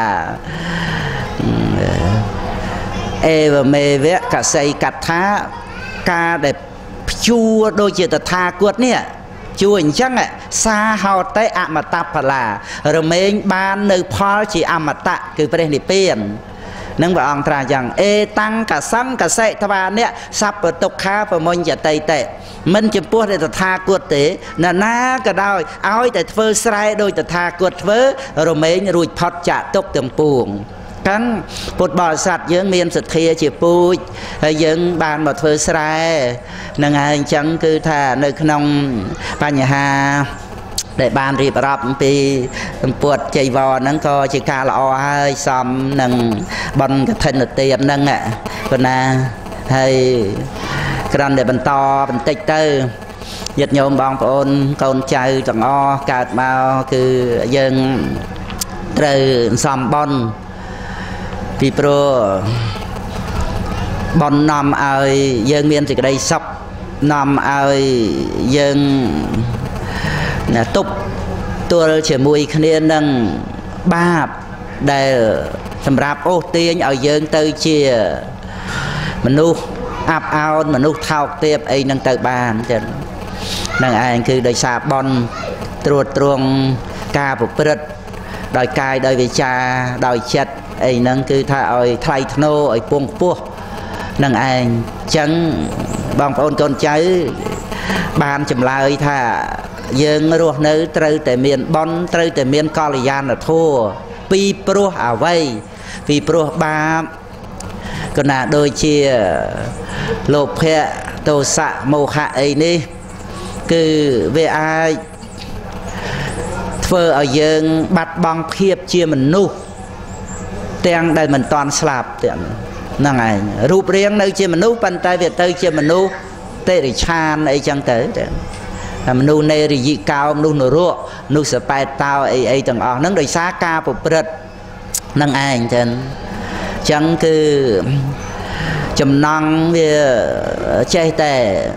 เอแบบเมเวะกระไซกัดท่ากาเด็บชัวโดยเจตทากวดเนี่ยชัวอย่างจังอ่ะซาฮาวเตะอมตะพลาเรเมงบานในพอจีอมตะคือประเด็นนิเปียนนั่งบอกองตราอย่างเอตังกะซังกะเสทวาเนี่ยซับตกค้าประมงจะเตะเตะมันจะปวดในตทากวดเตะน่ะน้าก็ได้เอาแต่เฟอร์สไลโดยตทากวดเฟอร์เรเมงรุยพอดจะตกเต็มปวงกันปดบ่อสัตว์ยังเมียนสัตย์เทียจีปูยังบานบ่เฟอร์สไลนั่งไงจังคือถ้าในขนมปัญหาได้บานรีบรับปีปวดใจวอนั่งก็จีกาละอให้ซ้ำนั่งบอลกระเทนเตียนนั่งอ่ะก็น่าให้กระดานได้บรรทอบรรติเตอร์ยัดโยมบองปนกนใจจังอ้อการมาคือยังเตอซ้ำบอลปีโปรบอลนำเอายังเมียนสิกได้ซับนำเอายังนะตุบตัวเฉยมวยคะแนนนั่งบาปได้สำหรับโอ้เตียงเอายังเตยเชียมนุษย์อับเอามนุษย์เท่าเตียบไอ้นั่งเตยบานจันนั่งไอ้คือได้สาบบอลตรวจตรวงกาปุกเปิดโดยกายโดยวิชาโดยเช็ดไอ้นั่นคือถ้าเอาไทยโนไอ้พวงพวกนั่งเองจังบางคนคนใจบานจำลายถ้ายังรัวเนื้อเตยแต่เมียนบอลเตยแต่เมียนกอลยานทั่วปีปลัวเอาไว้ปีปลัวบาปก็น่าโดยเชียโลภเพะโทสะโมหะไอ้นี่คือเวไอเฟอเอายังบัดบังเพียบเชียมันนุเตียงได้มันตอนสลับเตียงนั่งไงรูปเรียงในเชียมนุษย์ปันใจเวียดเตยเชียมนุษย์เตริชานไอจังเตยมนุษย์ในริยิกาวมนุษย์นรัวนุษย์สไปตาวไอไอต่างออกนั่งโดยสากาปุบเปิดนั่งไอจังจังคือจำนองเวียใจแต่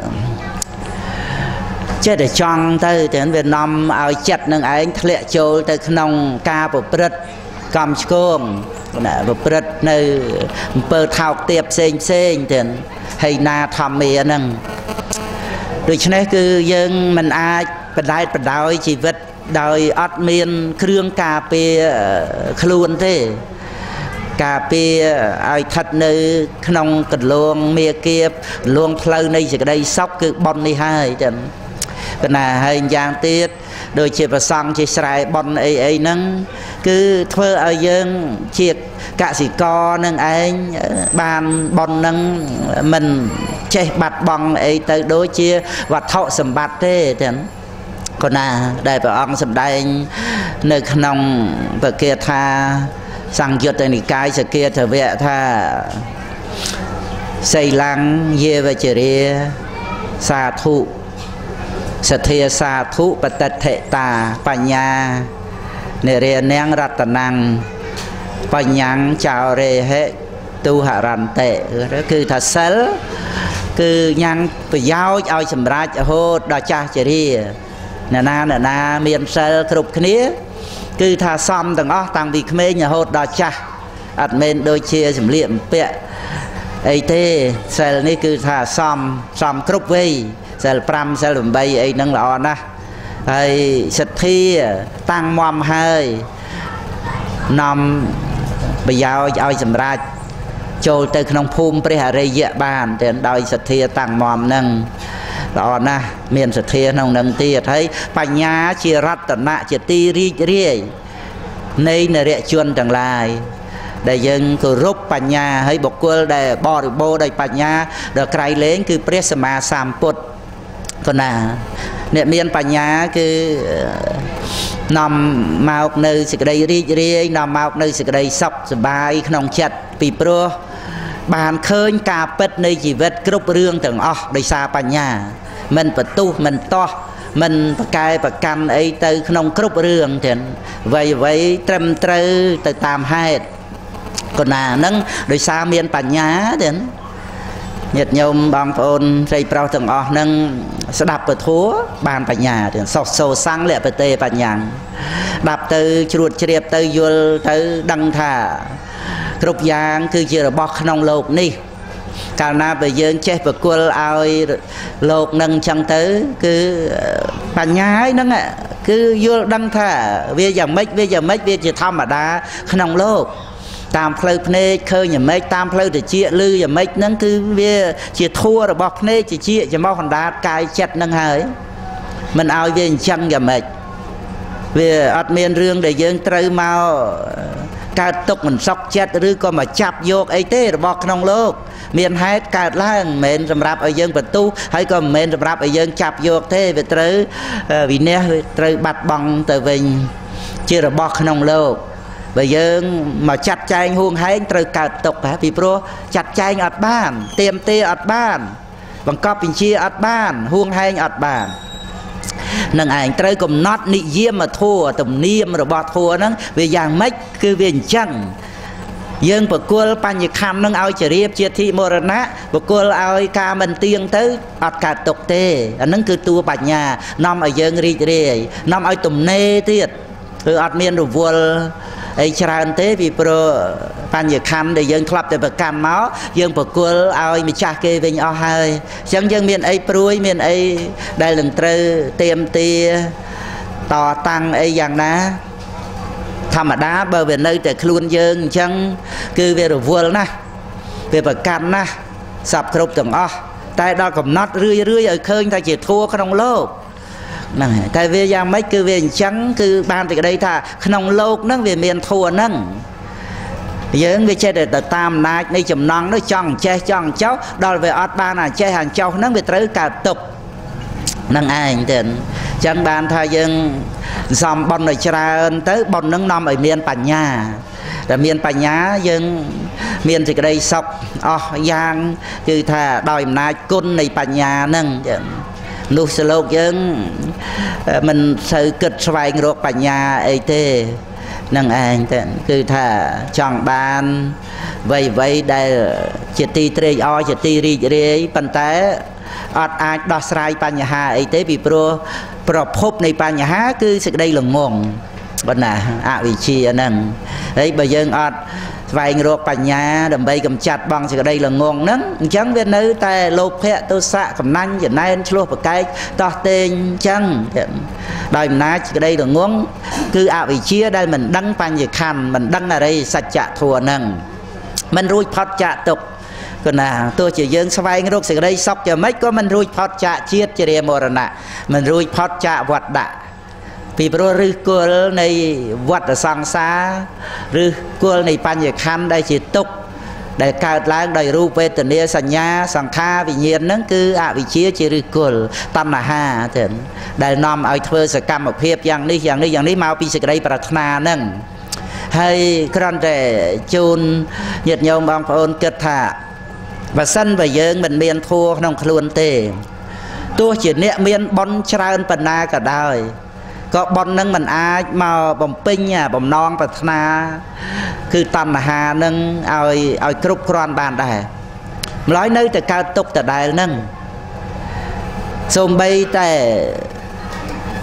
เจ้าแต่จองเตยแต่เวียดนามเอาจัดนั่งไอทะเลโจลแต่ขนมกาปุบเปิดกำชโกมนะปุบเปิดในเปิดเท้าเตียบเซงเซงแต่ให้นาทำเมียนั่งโดยเฉพาะคือยังมันอาจประได้ประดอยชีวิตโดยอัดเมียนเครื่องกาเปียคลุนเท่กาเปียไอทัดในขนมกระลวงเมียเกียบลวงเพลในจะได้ซอกคือบอลในให้จันก็น่าให้ยางเตี้ยโดยเฉพาะซังเฉยๆบอลไอไอนั่งคือเพื่อเอายังเฉียดกะสิกอนั่งไอบานบอลนั่งมันเช่บัดบองไอเตยโดยเชียวัดเท่าสมบัติเท่จันก็น่าได้พระองค์สำได้ในขนมประเกียรธาสั่งยุตินิกายสเกียรติเวทาไซลังเยวเจเรียสาธุสเทียสาธุปตเถตาปัญญาเนเรียนเนียงรัตนังปัญญังชาวเรเหตูหารันเตก็คือทัศน์คือยังไปยาวเอาสำราญโหดดาจาเจรี nè na nè na miền sơ cục kia cứ thà xóm từng ó tăng vì khmê nhà hốt đò cha ắt men đôi chia sầm liệm bẹ ấy thế sơ này cứ thà xóm xóm cục vây sơ pram sơ lùm bay ấy nâng lọ na ấy sật thi tăng mom hơi nằm bây giờ ai sầm raចូលទៅក្នុងភូមិព្រះអរិយបានតែដោយសទ្ធាតាំងមមនឹងល្អណាស់មានសទ្ធាក្នុងនឹងទៀតហើយបញ្ញាជារតនៈជាទីរីករាយនៃនរជនទាំងឡាយដែលយើងគោរពបញ្ញាហើយបុគ្គលដែលបរិបូរដោយបញ្ញាដល់ក្រៃលែងគឺព្រះសម្មាសម្ពុទ្ធគណាអ្នកមានបញ្ញាគឺនាំមកនៅសេចក្តីរីករាយនាំមកនៅសេចក្តីសុខសប្បាយក្នុងចិត្តពីព្រោះបានឃើញការពិតនៃជីវិតគ្រប់រឿងទាំងអស់ដោយសារបញ្ញាមិនបន្ទុះមិនតោះមិនប្រកែប្រកាន់អីទៅក្នុងគ្រប់រឿងទាំងអ្វីអ្វីត្រឹមត្រូវទៅតាមហេតុគណាហ្នឹងដោយសារមានបញ្ញាទាំងញាតិញោមបងប្អូនស្រីប្រុសទាំងអស់ហ្នឹងស្ដាប់ពធัวបានបញ្ញាទាំងសោសោសੰងលៈបតេបញ្ញាស្ដាប់ទៅជ្រួតជ្រាបទៅយល់ទៅដឹងថាគ្រប់យ៉ាងគឺជារបស់ក្នុងโลกនេះកាលណាបើយើងចេះប្រគល់ឲ្យโลกនឹងអញ្ចឹងទៅគឺបញ្ញាហ្នឹងគឺយល់ដឹងថាវាយ៉ាងម៉េចវាយ៉ាងម៉េចវាជាធម្មតាក្នុងโลกតាមផ្លូវភ្នែកឃើញយ៉ាងម៉េចតាមផ្លូវតិចឮយ៉ាងម៉េចហ្នឹងគឺវាជាធัวរបស់ភ្នែកជាជាចំោះកណ្ដាលកាយចិត្តហ្នឹងហើយមិនឲ្យវាអញ្ចឹងយ៉ាងម៉េចវាអត់មានរឿងដែលយើងត្រូវមកកើតទុកមិនសុខចិត្តឬក៏មកចាប់យកអីទេរបស់ក្នុងโลกមានហេតុកើតឡើងមិនមែនសម្រាប់ឲ្យយើងបន្ទុះហើយក៏មិនមែនសម្រាប់ឲ្យយើងចាប់យកទេវាត្រូវវិន័យត្រូវបាត់បង់ទៅវិញជារបស់ក្នុងโลกបើយើងមកចាត់ចែងហួងហែងត្រូវកើតទុកពីព្រោះចាត់ចែងអត់បានទៀមទេអត់បានបង្កប់បញ្ជាអត់បានហួងហែងអត់បាននឹងឯងត្រូវកំណត់និយមធម៌ទំនៀមរបស់ធម៌ហ្នឹងវាយ៉ាងម៉េចគឺវាអញ្ចឹងយើងបកគលបញ្ញខੰនឹងឲ្យជ្រាបជាធិមរណៈបកគលឲ្យការមិនទៀងទៅអត់កើតទុកទេអាហ្នឹងគឺតួបញ្ញានាំឲ្យយើងរីករាយនាំឲ្យទំនេរទៀតគឺអត់មានរវល់អីច្រើនទេពីព្រោះបញ្ញខੰដែលយើងធ្លាប់តែប្រកាន់មកយើងបកគលឲ្យម្ចាស់គេវិញអស់ហើយអញ្ចឹងយើងមានអីព្រួយមានអីដែលនឹងត្រូវទៀមទាតតាំងអីយ៉ាងណាធម្មតាបើវានៅតែខ្លួនយើងអញ្ចឹងគឺវារវល់ណាស់វាប្រកាន់ណាស់សពគ្រប់ទាំងអស់តែដល់កំណត់រឿយរឿយឲ្យឃើញថាជាធัวក្នុងโลกហ្នឹងហើយតែវាយ៉ាងម៉េចគឺវាអញ្ចឹងគឺបានតែក្តីថាក្នុងโลกហ្នឹងវាមានធัวហ្នឹងយើងវាចេះតែតាមអំណាចនៃចំណង់នោះចង់ចេះចង់ចោះដល់វាអត់បានអាចេះអាចោះហ្នឹងវាត្រូវកើតទុកហ្នឹងឯងទៅអញ្ចឹងបានថាយើងសំបុណ្យឲ្យច្រើនទៅបុណ្យហ្នឹងនាំឲ្យមានបញ្ញាតែមានបញ្ញាយើងមានសេចក្តីសុខអស់យ៉ាងគឺថាដោយអំណាចគុណនៃបញ្ញាហ្នឹងចឹងនោះសលោកយើងមិនសូវគិតស្វែងរកបញ្ញាអីទេនឹងឯងទៅគឺថាចង់បានវ័យវ័យដែលជាទីត្រេកអរជាទីរីករាយប៉ុន្តែអត់អាចដោះស្រាយបញ្ហាអីទេពីព្រោះប្រភពនៃបញ្ហាគឺសេចក្តីល្ងងប៉ុណ្ណាអវិជ្ជាហ្នឹងហើយបើយើងអត់ស្វែងរកបញ្ញាដើម្បីកម្ចាត់បងសេចក្តីល្ងងហ្នឹងអញ្ចឹងវានៅតែលោភៈទោសៈកំណាញ់ចំណែនឆ្លោះប្រកែកតោះតេងអញ្ចឹងដោយអំណាចសេចក្តីល្ងងគឺអវិជ្ជាដែលមិនដឹងបញ្ញខੰមិនដឹងអរិយសច្ចធម៌ហ្នឹងមិនរួចផុតចាកទុក្ខគណាទោះជាយើងស្វែងរកសេចក្តីសុខយ៉ាងម៉េចក៏មិនរួចផុតចាកជាតិជារាមរណៈមិនរួចផុតចាកវត្តៈពីព្រោះឫសគល់នៃវដ្តសង្សារឬគល់នៃបញ្ញខੰដែលជាទុក្ខដែលកើតឡើងដោយរូបវេទនាសញ្ញាសង្ខារវិញ្ញាណហ្នឹងគឺអវិជ្ជាជាឫសគល់តណ្ហាទៅដែលនាំឲ្យធ្វើសកម្មភាពយ៉ាងនេះយ៉ាងនេះយ៉ាងនេះមកពីសេចក្តីប្រាថ្នាហ្នឹងហើយគ្រាន់តែជូនញាតិញោមបងប្អូនគិតថាបើសិនបើយើងមិនមានធัวក្នុងខ្លួនទេទោះជាអ្នកមានបុណ្យច្រើនប៉ុណ្ណាក៏ដោយក៏បុណ្យនឹងមិនអាចមកបំពេញបំណងប្រាថ្នាគឺតណ្ហានឹងឲ្យឲ្យគ្រប់គ្រាន់បានដែរម្ល៉េះនៅតែកើតទុកដដែលនឹងសូម្បីតែ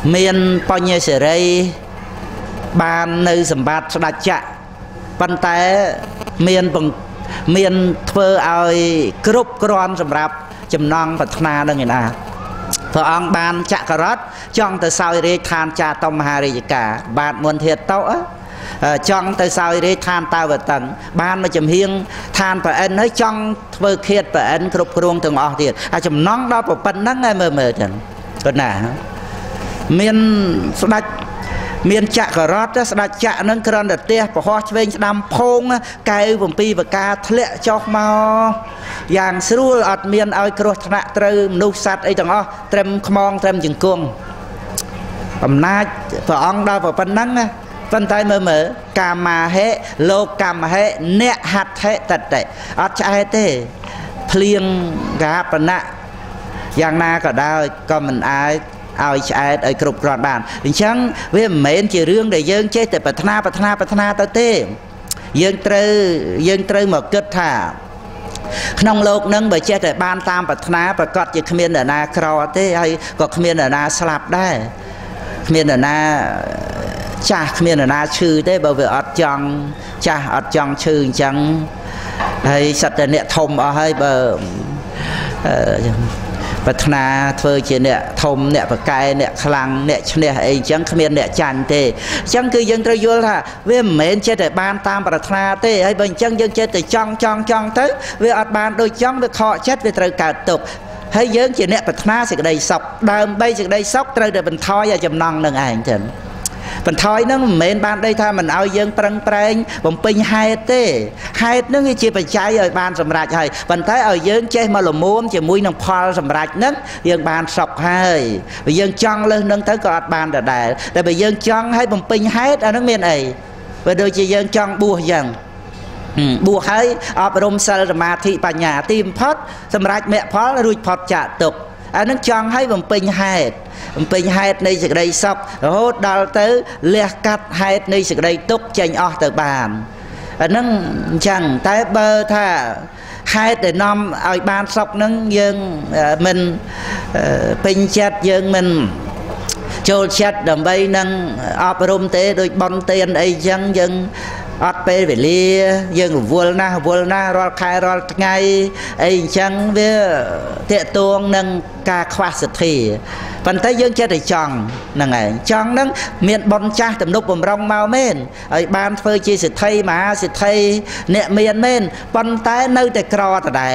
miền bao nhiêu sợi dây ban nơi sầm bát sạch chạ ban té miền bằng miền thưa ai group gron sầm rạp chấm non vật na đang như nàoพระองค์บานจักรรถจ้องแต่สาวเรทานจ่าตมหาริกาบาดมวลเทียโตจ้องแต่สาวเรทานตาวตังบานมาจำเฮียงทานปะเอ็นให้จ้องเพื่อเครียดปะเอ็นกรุบกรวงถึงออกเทียอาจจะน้องดาวปะปันนั่งไงเมื่อเมื่อจังก็น่ะเมียนสดัดเมียนจักรรถสดัดจักนั่งกระดัดเตี้ยปะฮอชเวงดำพงไก่ผมปีปากกาทะเลจอกมาอย่างสู้อัดเมียนเอากระถางตรึมนุสัตไอ้ต่างอ๋อเต็มขมองเต็มจึงกวงอำนาจพระองค์ดาวปะนั่งนะปันไทยเมื่อเมื่อกามาเฮโลกามาเฮเนหัดเฮตัดแต่อัดใจเต้เพลียงกาปนะอย่างนาก็ได้ก็มันอายเอาใจไอ้กรุบกรอนบานฉันเว้ยเหม็นจีเรื่องเดี๋ยวยังเจ๊แต่ปัฒนาปัฒนาปัฒนาตัวเต้ยังเตยยังเตยหมดเกิดท่าขนมโลกนึงไปเจ๊แต่บ้านตามปัฒนาประกอบจะขมิ้นเดนาครอเต้ไอ้ก็ขมิ้นเดนาสลับได้ขมิ้นเดนาจ้าขมิ้นเดนาชื่อเต้บ่าวอัดจังจ้าอัดจังชื่อจังไอ้สัตว์เนี่ยทมเอาให้บ่ปัฒนาเธอเจเนี่ยทมเนี่ยปากกายเนี่ยคลังเนี่ยเนี่ยไอ้จังขมิ้นเนี่ยจันเต้จังคือยังตระยุลค่ะเว้ยเหม็นเจ๊แต่บ้านตามปัฒนาเต้ไอ้บางจังยังเจ๊แต่จ้องจ้องจ้องเต้เว้ยอัดบ้านโดยจ้องเว้ยขอเช็ดเว้ยตระกาดตกให้เยอะเจเนี่ยปัฒนาสิ่งใดสอบเดิมใบสิ่งใดสอบตระเดือบเป็นทอยอย่าจำนองหนึ่งไอ้เถินเป็นทอยนั่งเหม็นบ้านได้ถ้ามันเอาเยิงปรังแปลงผมเป็นไฮเต้ไฮนั่งจีบไปใจเอาบ้านสำราญให้เป็นท้ายเอาเยิงเจ๊มาหล่อม้วนจะมุ้ยน้ำพอสำราญนั่งเยิงบ้านสอบให้ไปเยิงจ้องเลยนั่งท้ายกอดบ้านแต่ได้แต่ไปเยิงจ้องให้ผมเป็นไฮอันนั้นเมียนไอไปโดยจะเยิงจ้องบัวยังบัวให้อบรมสารมาธิปัญญาตีมพอดสำราญแม่พอรุ่ยพอดจะตกอันนั้นจ้องให้ผมเป็นไฮมันเป็นไฮในสิ่งใดซอกโหดดาวเตอเลียกัดไฮในสิ่งใดตกใจออกแต่บานอันนั้นจังแต่เบอร์ถ้าไฮแต่นอมเอาบานซอกนั้นยังมันเป็นจัดยังมันโจชัดดำใบนั่งอบรมเตะโดยบอลเตียนไอ้ยังยังอัดไปไปเลี้ยยังวัวนะวัวนะรอคายรอไงไอ้จังเวเตะตัวนั่งกาควาสถีปันท้ายยังเจ๊ได้จังนั่งไงจังนั่งเมียนบอลจ้าแต่นุบผมรองเมาเม่นไอ้บ้านเฟอร์จีสิทธิ์ไทยมาสิทธิ์ไทยเนี่ยเมียนเม่นปันท้ายnơiแต่กรอแต่ได้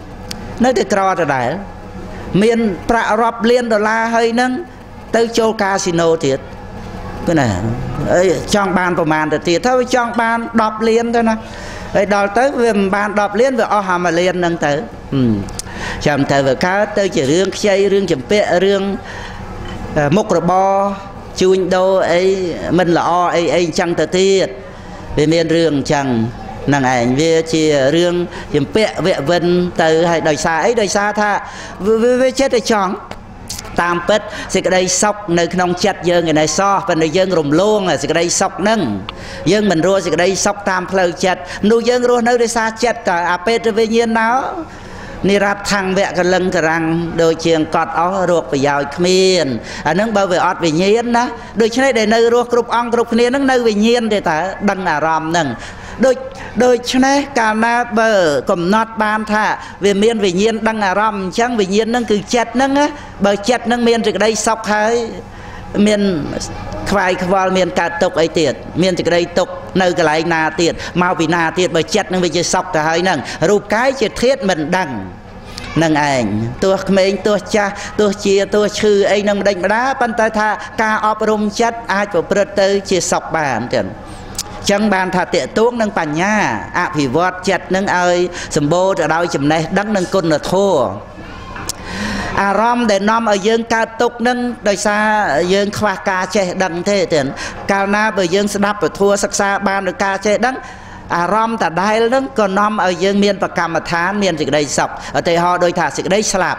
nơiแต่กรอแต่ได้เมียนประรับเลียนดอลลาร์ให้นั่งเตอโจคาสิโนเถียก็น่ะไอ้จ้องบ้านประมาณแต่ตีถ้าไปจ้องบ้านดอบเลียนเท่านั้นไอ้ดอกเตอเวมบ้านดอบเลียนเวอหามาเลียนนั่งเตอจำเตอเวก้าเตอจะเรื่องใช่เรื่องจำเป็นเรื่องมุกระบอจุนโดไอ้มันละอไอ้ไอ้จังเตอตีเป็นเรื่องจังนั่งไอ้เวชีเรื่องจำเป็นเวเวนเตอให้โดยซาไอ้โดยซาถ้าเวเวเช็ดไอ้จ้องตามเป็ดสิ่งใดซอกในขนมจัดเยิงในซอเป็นในเยิงรวมล่วงสิ่งใดซอกนั่งเยิงมันรัวสิ่งใดซอกตามเพลจัดนูเยิงรัวในในซาจัดกับอาเป็ดจะไปเย็นหนาวนี่รับทางแวะกันลังกระรังโดยเชียงกอดเอารวกไปยาวขมิ้นอันนั้นบ่าวไปอดไปเย็นนะโดยใช้ในในรัวกรุบอ่องกรุบนี้นั่งในไปเย็นแต่แต่ดังอารามนั่งโดยโดยใช้การนาเบอร์กลมนอดบานท่าเวียนเมียนวิญญาณดังอารมณ์ช่างวิญญาณนั่นคือเจ็ดนั่งนะเบอร์เจ็ดนั่งเมียนจะได้ซอกให้เมียนควายควายเมียนการตกไอเตียดเมียนจะได้ตกในกระไรนาเตียดมาวินาเตียดเบอร์เจ็ดนั่งไปจะซอกให้นั่งรูปกายจะเทียดมันดังนั่งเองตัวเมงตัวจ้าตัวเชียตัวชื่อไอ้นั่งเด้งมาได้ปันตาท่าการอบรมจัดอาจจะเปิดเตยจะซอกบานกันจังบานถ้าเตะตัวนั่งปัญญาอภิวัตจัดนั่งเอ้ยสมบูรณ์จะได้จำในดังนั่งกุนโทอารมณ์เด่นน้อมเอาเยิงการตกนั่งโดยซาเยิงควากาเจดังเทเตียนกาวนาไปเยิงสนับไปทัวศึกษาบานโดยกาเจดังอารมณ์แต่ได้นั่งก็น้อมเอาเยิงเมียนประกรรมฐานเมียนสิ่งใดสับเอาแต่หอโดยถ่าสิ่งใดสลับ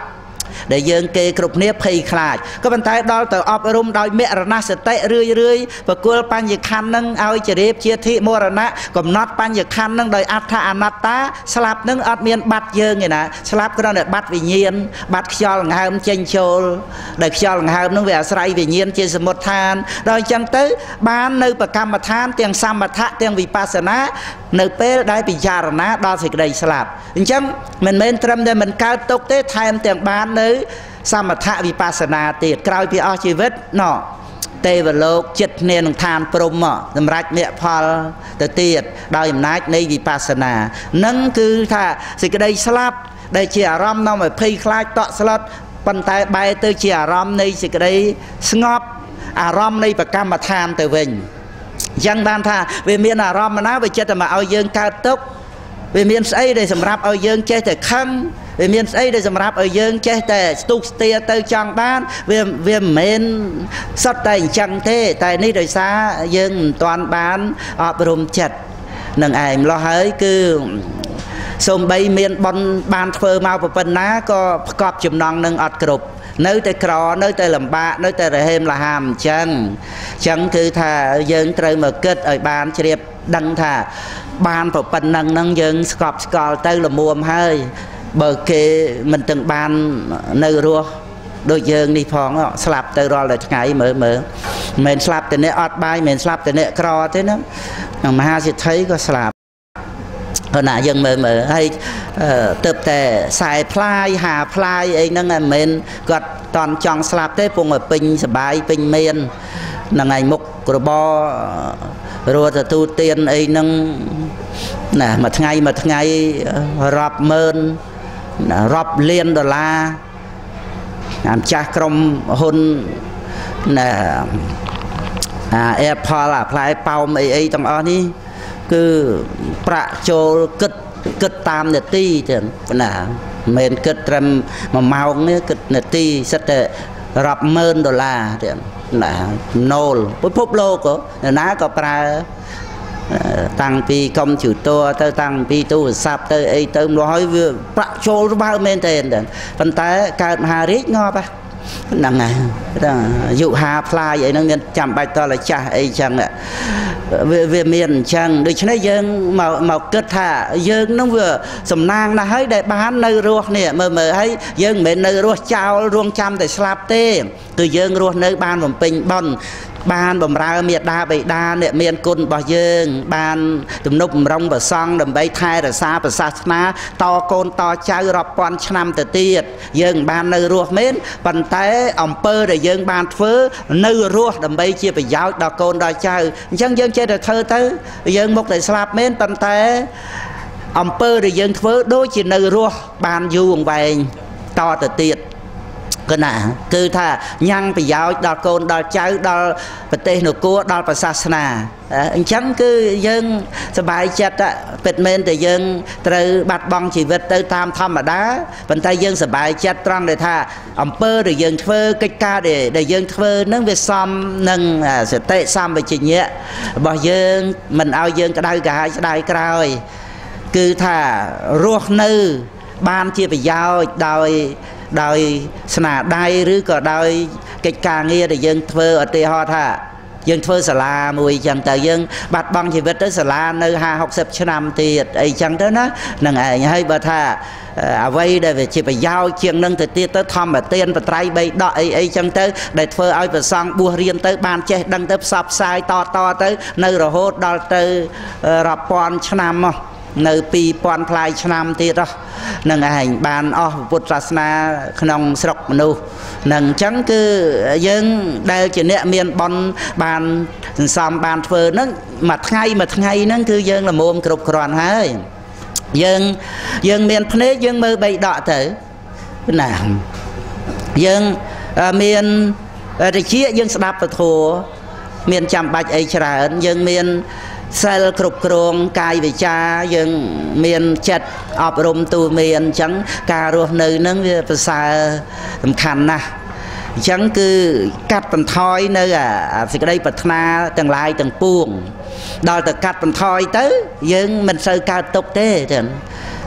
ដែលយើងគេគ្រប់គ្នាភ័យខ្លាចក៏ប៉ុន្តែដល់ទៅអប់រំដោយមរណសតិរឿយរឿយបកុលបញ្ញខណ្ឌនឹងឲ្យជ្រាបជាធិមរណៈកំណត់បញ្ញខណ្ឌនឹងដោយអដ្ឋអនត្តាស្លាប់នឹងអត់មានបាត់យើងទេណាស្លាប់គ្រាន់តែបាត់វិញ្ញាណបាត់ខ្យល់ដង្ហើមចេញចូលដែលខ្យល់ដង្ហើមនឹងវាអាស្រ័យវិញ្ញាណជាសមុទ្ឋានដល់អញ្ចឹងទៅបាននៅបកម្មដ្ឋានទាំងសមថៈទាំងវិបស្សនានៅពេលដែលពិចារណាដល់សេចក្តីស្លាប់អញ្ចឹងមិនមែនត្រឹមតែមិនកើតទុកទេថែមទាំងបាននៅសមថៈវិបស្សនាទៀតក្រោយពីអស់ជីវិតណោះទេវលោកចិត្តគ្នានឹងឋានព្រំសម្រាប់មគ្គផលទៅទៀតដោយអំណាចនៃវិបស្សនានឹងគឺថាសេចក្តីស្លាប់ដែលជាអារម្មណ៍នាំឲ្យភ័យខ្លាចតក់ស្លុតប៉ុន្តែបែរទៅជាអារម្មណ៍នៃសេចក្តីស្ងប់អារម្មណ៍នៃបកម្មដ្ឋានទៅវិញអញ្ចឹងបានថាវាមានអារម្មណ៍ណាវាចិត្តតែមកឲ្យយើងកើតទុក្ខវាមានស្អីដែលសម្រាប់ឲ្យយើងចេះតែខឹងវាមានស្អីដែលសម្រាប់ឲ្យយើងចេះតែស្ទុះស្ទាទៅចង់បានវាវាមិនមែនសុទ្ធតែអញ្ចឹងទេតែនេះដោយសារយើងមិនទាន់បានអប់រំចិត្តនឹងឯងម្ល៉េះហើយគឺសូម្បីមានបន់បានធ្វើមកប៉ុណ្ណាក៏ប្រកបចំណងនឹងអត់គ្រប់នៅតែក្រនៅតែលំបាកនៅតែរហេមលហាមអញ្ចឹងអញ្ចឹងគឺថាយើងត្រូវមកគិតឲ្យបានជ្រាបដឹងថាបានប៉ុណ្ណឹងហ្នឹងយើងស្កប់ស្កល់ទៅល្មមហើយបើគេមិនទាំងបាននៅរស់ដូចយើងនេះផងស្លាប់ទៅរាល់តែថ្ងៃមើលមើលមិនមែនស្លាប់តែអ្នកអត់បាយមិនមែនស្លាប់តែអ្នកក្រទេណាមហាសិទ្ធិក៏ស្លាប់គណៈយើងមើលមើលហើយទៅតែខ្សែផ្លាយហាផ្លាយអីហ្នឹងមិនមែនគាត់តន់ចង់ស្លាប់ទេពងឲ្យពេញសបាយពេញមានហ្នឹងឯងមុខរបររត់ទទួលទានអីហ្នឹងណាមួយថ្ងៃមួយថ្ងៃរាប់ម៉ឺនរាប់លានដុល្លារអាម្ចាស់ក្រុមហ៊ុនណាអា Apple អាផ្លែប៉ោមអីអីទាំងអស់នេះគឺប្រាក់ចូលគិតគិតតាមនាទីទៀតណាមិនមែនគិតត្រឹមមួយម៉ោងនេះគិតនាទីសិតតែរាប់ម៉ឺនដុល្លារទៀតណាណូលពិភពលោកណាក៏ប្រើតាំងពីកុំព្យូទ័រទៅតាំងពីទូរស័ព្ទទៅអីទៅម្ល៉េះហើយវាប្រាក់ចូលបើមែនទេប៉ុន្តែកើតមហារាជងាប់ហ្នឹងហើយយុហាផ្លាយអីហ្នឹងមានចាំបាច់តលចាស់អីចឹងវាវាមានអញ្ចឹងដូច្នេះយើងមកមកគិតថាយើងនឹងវាសំណាងណាស់ហើយដែលបាននៅរស់នេះមើលមើលហើយយើងមិនមែននៅរស់ចោលរងចាំតែស្លាប់ទេគឺយើងរស់នៅបានបំពេញបុណ្យបានបំរើមេដាបិតាអ្នកមានគុណរបស់យើងបានទំនុកបំរុងប្រសង់ដើម្បីថែរក្សាព្រះសាសនាតកូនតចៅរាប់ពាន់ឆ្នាំទៅទៀតយើងបាននៅរស់មែនប៉ុន្តែអំពើដែលយើងបានធ្វើនៅរស់ដើម្បីជាប្រយោជន៍ដល់កូនដល់ចៅអញ្ចឹងយើងចេះតែធ្វើទៅយើងមុខតែស្លាប់មែនប៉ុន្តែអំពើដែលយើងធ្វើដូចជានៅរស់បានយូរអង្វែងតទៅទៀតគណៈគឺថាញ៉ាំងប្រយោជន៍ដល់កូនដល់ចៅដល់ប្រទេសនគរដល់ព្រះសាសនាអញ្ចឹងគឺយើងសប្បាយចិត្តពិតមែនតែយើងត្រូវបាត់បង់ជីវិតទៅតាមធម្មតាប៉ុន្តែយើងសប្បាយចិត្តត្រង់ដែលថាអំពើដែលយើងធ្វើកិច្ចការដែលយើងធ្វើនឹងវាសមនឹងសតិសម្បជញ្ញៈរបស់យើងមិនឲ្យយើងក្តៅក្រហាយស្ដាយក្រោយគឺថារស់នៅបានជាប្រយោជន៍ដោយដោយស្នាដៃឬក៏ដោយកិច្ចការងារដែលយើងធ្វើឧទាហរណ៍ថាយើងធ្វើសាលាមួយចឹងទៅយើងបាត់បង់ជីវិតទៅសាលានៅហាហុកសិបឆ្នាំទៀតអីចឹងទៅណានឹងឯងហើយបើថាអ្វីដែលវាជាប្រយោជន៍ជាងនឹងទៅទៀតទៅធម្មទានបត្រៃបីដកអីអីចឹងទៅដែលធ្វើឲ្យប្រសង់បួសរៀនទៅបានចេះដឹងទៅផ្សព្វផ្សាយតតទៅនៅរហូតដល់ទៅរាប់ពាន់ឆ្នាំមកនៅពីរពាន់ផ្លាយឆ្នាំទៀតហ្នឹងឯងបានអស់ពុទ្ធសាសនាក្នុងស្រុកមនុស្សនឹងអញ្ចឹងគឺយើងដែលជាអ្នកមានបុណ្យបានសន្សំបានធ្វើហ្នឹងមួយថ្ងៃមួយថ្ងៃហ្នឹងគឺយើងល្មមគ្រប់គ្រាន់ហើយយើងយើងមានភ្នែកយើងមើលបីដកទៅណាយើងមានរិជាយើងស្ដាប់ពធមានចាំបាច់អីច្រើនយើងមានសិលគ្រប់គ្រងកាយវិការយើងមានចិត្តអប់រំទូមានអញ្ចឹងការរស់នៅនឹងវាប្រសើរសំខាន់ណាស់អញ្ចឹងគឺកាត់បន្ថយនៅសេចក្តីប្រាថ្នាទាំងឡាយទាំងពួងដល់ទៅកាត់បន្ថយទៅយើងមិនសូវកើតទុកទេចឹង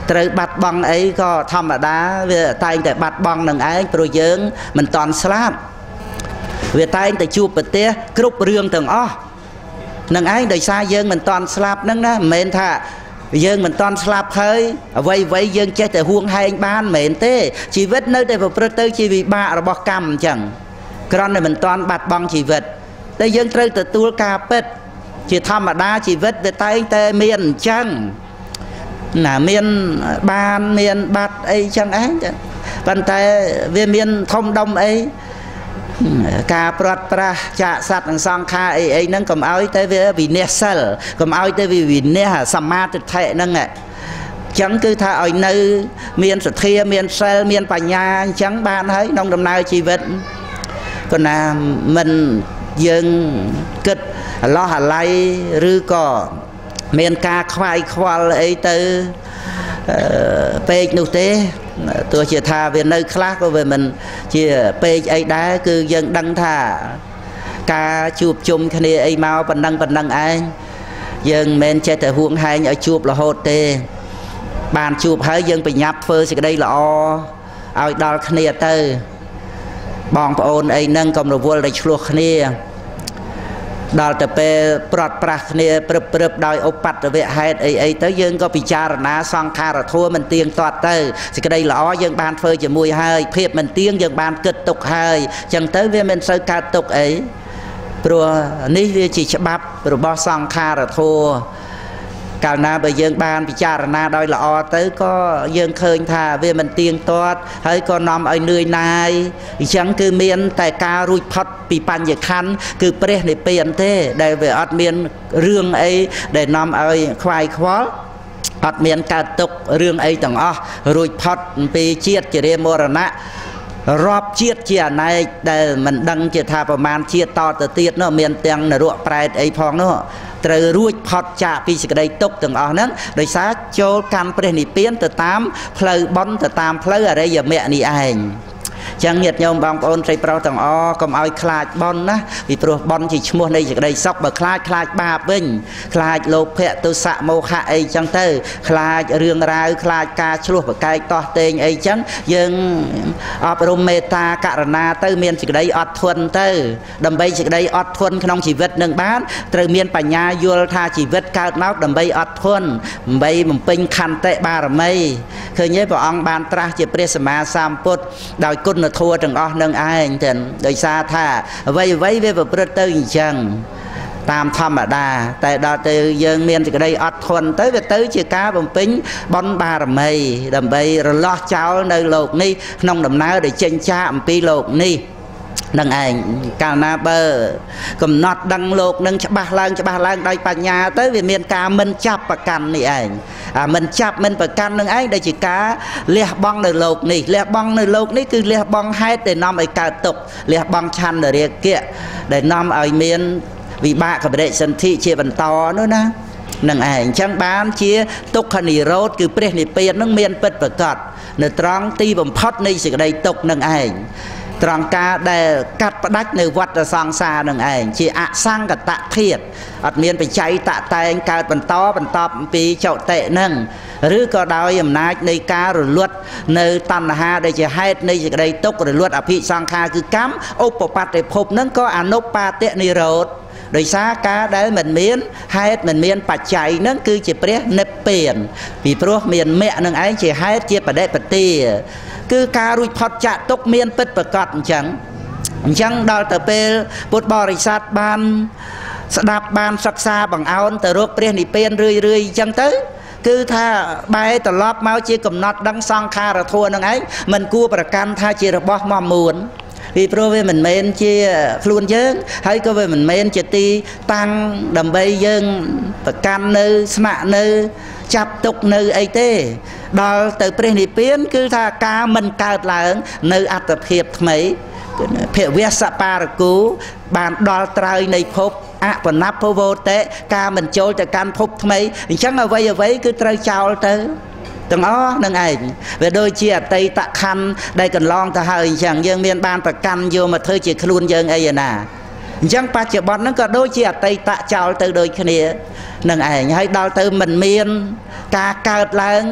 ត្រូវបាត់បង់អីក៏ធម្មតាវាតែងតែបាត់បង់នឹងឯងព្រោះយើងមិនតន់ស្លាប់វាតែងតែជួបប្រទះគ្រប់រឿងទាំងអស់នឹងឯងដោយសារយើងមិនតន់ស្លាប់ហ្នឹងណាមិនមែនថាយើងមិនតន់ស្លាប់ហើយអ្វីអ្វីយើងចេះតែហួងហែងបានមិនមែនទេជីវិតនៅតែប្រព្រឹត្តទៅជាវិបាករបស់កម្មអញ្ចឹងគ្រាន់តែមិនតន់បាត់បង់ជីវិតតែយើងត្រូវទទួលការពិតជាធម្មតាជីវិតវាតែងតែមានអញ្ចឹងណាមានបានមានបាត់អីចឹងឯងប៉ុន្តែវាមានធំដុំអីការព្រាត់ប្រាសចាកសត្វនិងសង្ខារអីអីហ្នឹងកុំឲ្យតែវាវិនិច្ឆ័យកុំឲ្យតែវាវិនិច្ឆ័យសមាទិដ្ឋិហ្នឹងអញ្ចឹងគឺថាឲ្យនៅមានសទ្ធាមានសិលមានបញ្ញាអញ្ចឹងបានហើយក្នុងដំណើរជីវិតក៏ណាមិនយើងគិតអាឡោះអាល័យឬក៏មានការខ្វាយខ្វល់អីទៅពេកនោះទេទោះជាថាវានៅខ្លះក៏វាមិនជាពេកអីដែរគឺយើងដឹងថាការជួបជុំគ្នាអីមកប៉ុណ្ណឹងប៉ុណ្ណឹងឯងយើងមិនមែនចេះតែហួងហែងឲ្យជួបរហូតទេបានជួបហើយយើងប្រញាប់ធ្វើសេចក្តីល្អឲ្យដល់គ្នាទៅបងប្អូនអីហ្នឹងកុំរវល់តែឆ្លោះគ្នាដល់ទៅពេលប្រត់ប្រាស់គ្នាព្រឹបព្រឹបដោយឧបត្តវហេតុអីអីទៅយើងក៏ពិចារណាសង្ខារធម៌មិនទៀងទាត់ទៅសេចក្តីល្អយើងបានធ្វើជាមួយហើយភាពមិនទៀងយើងបានគិតទុកហើយអញ្ចឹងទៅវាមិនសូវកើតទុកអីព្រោះនេះវាជាច្បាប់របស់សង្ខារធម៌កាលណាបើយើងបានពិចារណាដោយល្អទៅក៏យើងឃើញថាវាមិនទៀងទាត់ហើយក៏នាំឲ្យនឿយណាយអញ្ចឹងគឺមានតែការរួចផុតពីបញ្ញខណ្ឌគឺព្រះនិព្វានទេដែលវាអត់មានរឿងអីដែលនាំឲ្យខ្វាយខ្វល់អត់មានកើតទុករឿងអីទាំងអស់រួចផុតពីជាតិជរាមរណៈរាប់ជាតិជាអនេកដែលមិនដឹងជាថាប្រមាណជាតិតទៅទៀតនោះមានទាំងនរកប្រែតអីផងនោះត្រូវរួចផុតចាកពីសេចក្តីទុក្ខទាំងអស់ហ្នឹងដោយសារចូលកម្មព្រះនិព្វានទៅតាមផ្លូវបុណ្យទៅតាមផ្លូវអរិយមគ្គនេះឯងចឹងញាតិញោមបងប្អូនស្រីប្រុសទាំងអស់កុំឲ្យខ្លាចបុណ្យណាពីព្រោះបុណ្យជាឈ្មោះនៃសេចក្តីសុខបើខ្លាចខ្លាចបាបវិញខ្លាចលោភៈទុសៈមោហៈអីចឹងទៅខ្លាចរឿងរ៉ាវខ្លាចការឆ្លោះប្រកែកតោះតេងអីចឹងយើងអប់រំមេត្តាករុណាទៅមានសេចក្តីអត់ធន់ទៅដើម្បីសេចក្តីអត់ធន់ក្នុងជីវិតនឹងបានត្រូវមានបញ្ញាយល់ថាជីវិតកើតមកដើម្បីអត់ធន់ដើម្បីបំពេញខន្តិបារមីឃើញទេព្រះអង្គបានត្រាស់ជាព្រះសម្មាសម្ពុទ្ធដោយគុណធម៌ទាំងអស់នឹងឯងទាំងដោយសារថាអ្វីអ្វីវាប្រព្រឹត្តទៅអញ្ចឹងតាមធម្មតាតែដល់ទៅយើងមានសេចក្តីអត់ធន់ទៅវាទៅជាការបំពេញបុណ្យបារមីដើម្បីរលាស់ចោលនៅលោកនេះក្នុងដំណើរដែលចេញចាកអំពីលោកនេះនឹងឯងកាលណាបើកំណត់ដឹងលោកនឹងច្បាស់ឡើងច្បាស់ឡើងដោយបញ្ញាទៅវាមានការមិនចាប់ប្រកាន់នេះឯងអាមិនចាប់មិនប្រកាន់នឹងឯងដែលជាការលះបង់នៅលោកនេះលះបង់នៅលោកនេះគឺលះបង់ហេតុដែលនាំឲ្យកើតទុក្ខលះបង់ឆន្ទរាគៈដែលនាំឲ្យមានវិបាកបរិសន្ធិជាបន្តនោះណានឹងឯងអញ្ចឹងបានជាទុក្ខនិរោធគឺព្រះនិព្វាននឹងមានពិតប្រាកដនៅត្រង់ទីបំផុតនៃសេចក្តីទុក្ខនឹងឯងត្រង់ការដែលកាត់ផ្ដាច់នៅវដ្តសង្សារនឹងឯងជាអសង្កតធាតុអត់មានបច្ច័យតតែងកើតបន្តបន្តអំពីចោតិនឹងឬក៏ដោយអំណាចនៃការរលត់នៅតណ្ហាដែលជាហេតុនៃសេចក្តីទុក្ខរលត់អភិសង្ខារគឺកម្មឧបបត្តិភពនឹងក៏អនុបាទនិរោធដោយសារការដែលមិនមានហេតុមិនមានបច្ច័យនឹងគឺជាព្រះនិព្វានពីព្រោះមានមគ្គនឹងឯងជាហេតុជាបដិបទាគឺការរួចផុតចាកទុក្ខមានពិតប្រាកដអញ្ចឹងអញ្ចឹងដល់ទៅពេលពុទ្ធបរិស័ទបានស្ដាប់បានសិក្សាបង្អោនទៅរកព្រះនិព្វានរឿយរឿយអញ្ចឹងទៅគឺថាបែរត្រឡប់មកជាកំណត់ដឹងសង្ខារធម៌នឹងឯងមិនគួរប្រកាន់ថាជារបស់មមួនពីព្រោះវាមិនមែនជាខ្លួនយើងហើយក៏វាមិនមែនជាទីតាំងដើម្បីយើងប្រកាន់នៅស្នាក់នៅចាប់ទុកនៅអីទេដល់ទៅព្រះនិព្វានគឺថាការមិនកើតឡើងនៅអត្តភាពថ្មីភវសបារគូបានដល់ត្រើយនៃភពអបណភវតេការមិនចូលទៅកាន់ភពថ្មីអញ្ចឹងអ្វីអ្វីគឺត្រូវចោលទៅទាំងអស់នឹងឯងវាដូចជាអតីតខណ្ឌដែលកន្លងទៅហើយអញ្ចឹងយើងមានបានប្រកាន់យកមកធ្វើជាខ្លួនយើងអីណាអញ្ចឹងបច្ចុប្បន្នហ្នឹងក៏ដូចជាអតីតចោលទៅដូចគ្នានឹងឯងហើយដល់ទៅមិនមានការកើតឡើង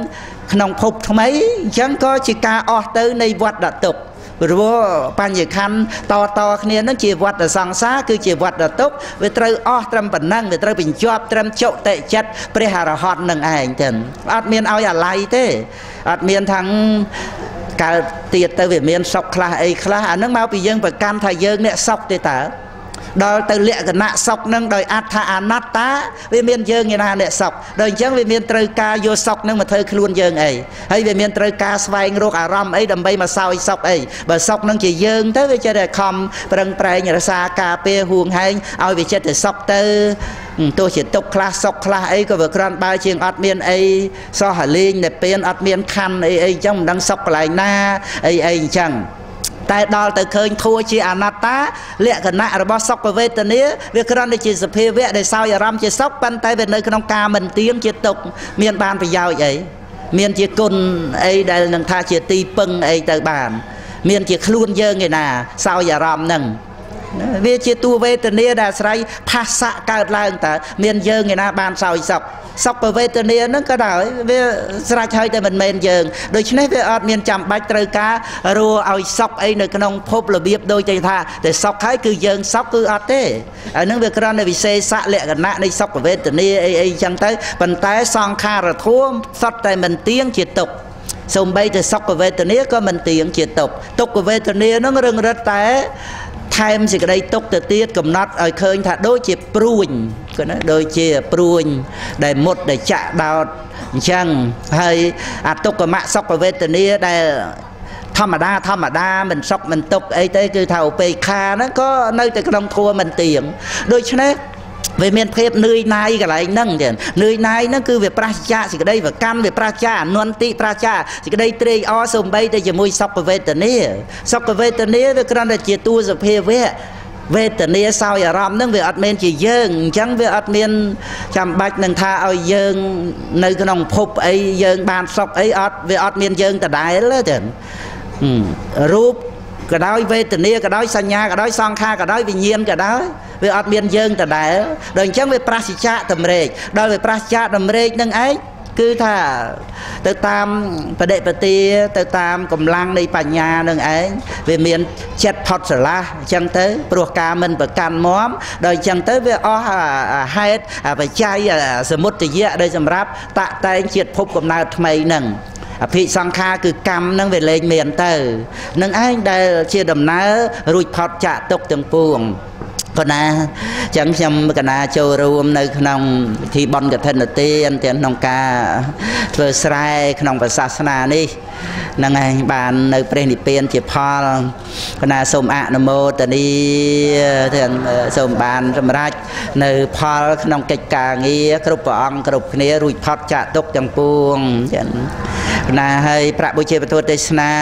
ក្នុងភពថ្មីអញ្ចឹងក៏ជាការអស់ទៅនៃវត្តតុព្រោះបញ្ញខណ្ឌតតគ្នានឹងជាវត្តសង្សារគឺជាវត្តតុវាត្រូវអស់ត្រឹមប៉ុណ្ណឹងវាត្រូវបញ្ចប់ត្រឹមចុតិចិត្តព្រះអរហន្តនឹងឯងទៅអត់មានឲ្យអាល័យទេអត់មានថាកើតទៀតទៅវាមានសុខខ្លះអីខ្លះអានឹងមកពីយើងប្រកាន់ថាយើងអ្នកសុខទេតើដល់ទៅលក្ខណៈសុខនឹងដោយអត្ថាអនត្តាវាមានយើងឯណាអ្នកសុខដល់អញ្ចឹងវាមានត្រូវការយកសុខនឹងមកធ្វើខ្លួនយើងអីហើយវាមានត្រូវការស្វែងរកអារម្មណ៍អីដើម្បីមកសោយសុខអីបើសុខនឹងជាយើងទៅវាចិត្តតែខំប្រឹងប្រែងរក្សាការពារហួងហែងឲ្យវាចិត្តតែសុខទៅទោះជាទុកខ្លះសុខខ្លះអីក៏វាក្រាន់បើជាងអត់មានអីសោះហលេងតែពេលអត់មានខណ្ឌអីអីអញ្ចឹងមិនដឹងសុខកន្លែងណាអីអីអញ្ចឹងតែដល់ទៅឃើញធัวជាអនត្តាលក្ខណៈរបស់សុខវេទនាវាគ្រាន់តែជាសភាវៈដែលសោយអារម្មណ៍ជាសុខប៉ុន្តែវានៅក្នុងការមិនទៀងជាទុក្ខមានបានប្រយោជន៍អីមានជាគុណអីដែលនឹងថាជាទីពឹងអីទៅបានមានជាខ្លួនយើងឯណាសោយអារម្មណ៍ហ្នឹងវាជាតួវេទនាដែលអាស្រ័យផាសៈកើតឡើងតើមានយើងឯណាបានសោយសុខសុខវេទនាហ្នឹងក៏ដោយវាស្រេចហើយតែមិនមែនយើងដូច្នេះវាអត់មានចាំបាច់ត្រូវការរੂឲ្យសុខអីនៅក្នុងភពរបៀបដូចថាតែសុខហើយគឺយើងសុខគឺអត់ទេអាហ្នឹងវាគ្រាន់តែវិសេសលក្ខណៈនៃសុខវេទនាអីអីចឹងទៅប៉ុន្តែសង្ខារធម៌សុទ្ធតែមិនទៀងជាទុក្ខសូម្បីតែសុខវេទនាក៏មិនទៀងជាទុក្ខទុក្ខវេទនាហ្នឹងរឹងរិតតែថែមសេចក្តីទុកទៅទៀតកំណត់ឲ្យឃើញថាដូចជាព្រួញគឺណាដូចជាព្រួញដែលមុតដែលចាក់ដោតអញ្ចឹងហើយអតុក្កមសុខវេទនាដែលធម្មតាធម្មតាមិនសុខមិនទុក្ខអីទេគឺថាឧបេក្ខាហ្នឹងក៏នៅតែក្នុងធัวមិនទៀងដូច្នេះវាមានភាពនឿយណាយកន្លែងហ្នឹងទៀតនឿយណាយហ្នឹងគឺវាប្រះចាកសេចក្តីប្រកាន់វាប្រះចាកអនន្តិប្រះចាកសេចក្តីត្រេកអរសំបីតែជាមួយសុខវេទនាសុខវេទនាវាគ្រាន់តែជាតួសភាវៈវេទនាសោយអារម្មណ៍ហ្នឹងវាអត់មែនជាយើងអញ្ចឹងវាអត់មានចាំបាច់នឹងថាឲ្យយើងនៅក្នុងភពអីយើងបានសុខអីអត់វាអត់មានយើងដដែលទេរូបក៏ដោយវេទនាក៏ដោយសញ្ញាក៏ដោយសង្ខារក៏ដោយវិញ្ញាណក៏ដោយវាអត់មានយើងដដែលដល់អញ្ចឹងវាប្រសិជ្ជៈតម្រេកដល់វាប្រសិជ្ជៈតម្រេកនឹងឯងគឺថាទៅតាមបដិបទាទៅតាមកម្លាំងនៃបញ្ញានឹងឯងវាមានចិត្តផុតស្រឡះអញ្ចឹងទៅព្រោះការមិនប្រកាន់មមដល់អញ្ចឹងទៅវាអស់ហេតុបច្ច័យសមុទយៈដែលសម្រាប់តាក់តែងជាតិភពកំណើតថ្មីនឹងអភិសង្ខារគឺកម្មនឹងវាលែងមានទៅនឹងឯងដែលជាដំណើររួចផុតចាកទុក្ខទាំងពួងកណាចឹងខ្ញុំកណាចូលរួមនៅក្នុងពិធីបុណ្យកឋិនទានទាំងក្នុងការធ្វើស្រែក្នុងសាសនានេះនឹងឯងបាននៅព្រះនិព្វានជាផលកណាសូមអនុមោទនីទាំងសូមបានសម្រេចនៅផលក្នុងកិច្ចការងារគ្រប់ព្រះអង្គគ្រប់គ្នារួចផុតចាកទុក្ខទាំងពួងចឹងណាហើយប្រាក់បុជាពធទេសនា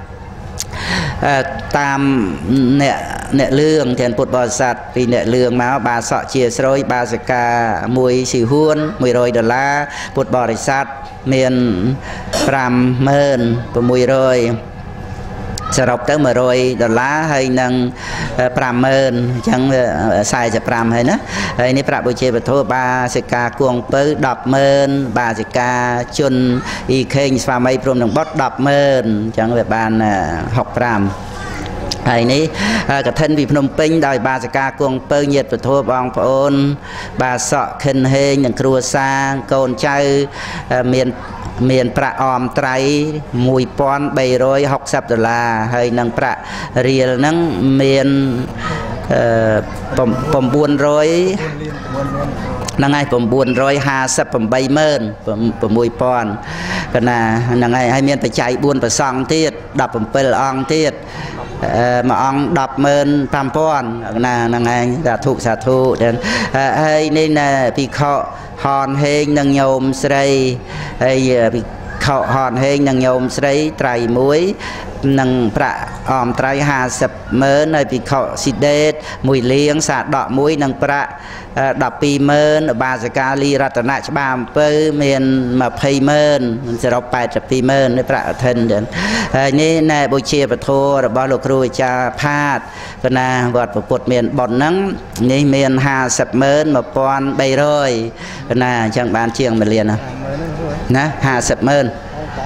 តាមអ្នកអ្នកលឿងទាំងពុទ្ធបរិស័ទពីអ្នកលឿងមកបាសកជាស្រួយបាសិកាមួយស៊ីហួនមួយរយដុល្លារពុទ្ធបរិស័ទមានប្រាំម៉ឺនប្រាំរយសរុបទៅមួយរយដុល្លារហើយនឹងប្រាំម៉ឺនអញ្ចឹងសែសិបប្រាំហើយណាហើយនេះប្រាក់បុជាពធបាសិកាគួងពៅដប់ម៉ឺនបាសិកាជុនអ៊ីខេងស្វាមីព្រមនឹងបុតដប់ម៉ឺនអញ្ចឹងវាបានហុកប្រាំហើយនេះកឋិនពីភ្នំពេញដោយបាសិកាគួងពៅញាតិពធបងប្អូនបាសកខិនហេងនិងគ្រួសារកូនចៅមានមានប្រាក់អមត្រៃមួយពាន់បីរយហុកសិបដុល្លារហើយនឹងប្រាក់រៀលហ្នឹងមានអឺ៩រយហ្នឹងហើយ៩រយห้าสิบแปดម៉ឺន៦ពាន់កណាហ្នឹងហើយហើយមានបច្ច័យបួនប្រសង់ទៀតដប់bảyអង្គទៀតមួយអង្គដប់ម៉ឺនប្រាំពាន់ណាហ្នឹងឯងសាធុសាធុហើយនេះណាភិក្ខុហនហេងនិងញោមស្រីហើយភិក្ខុហនហេងនិងញោមស្រីត្រៃមួយនឹងប្រាក់អមត្រៃห้าสิบម៉ឺនហើយភិក្ខុស៊ីដេតមួយលៀងសាដកមួយនឹងប្រាក់ដប់ពីរម៉ឺនបាសិកាលីរតនៈច្បារអំពៅមានยี่สิบម៉ឺនសរុបแปดสิบពីរម៉ឺននេះប្រាក់អធិនចឹងហើយនេះណែបុជាពធរបស់លោកគ្រូអាចារ្យផាតកណាវត្តពុទ្ធមានប៉ុនហ្នឹងនេះមានห้าสิบម៉ឺនmột nghìn ba trămកណាអញ្ចឹងបានជាងមួយលានណាណាห้าสิบម៉ឺន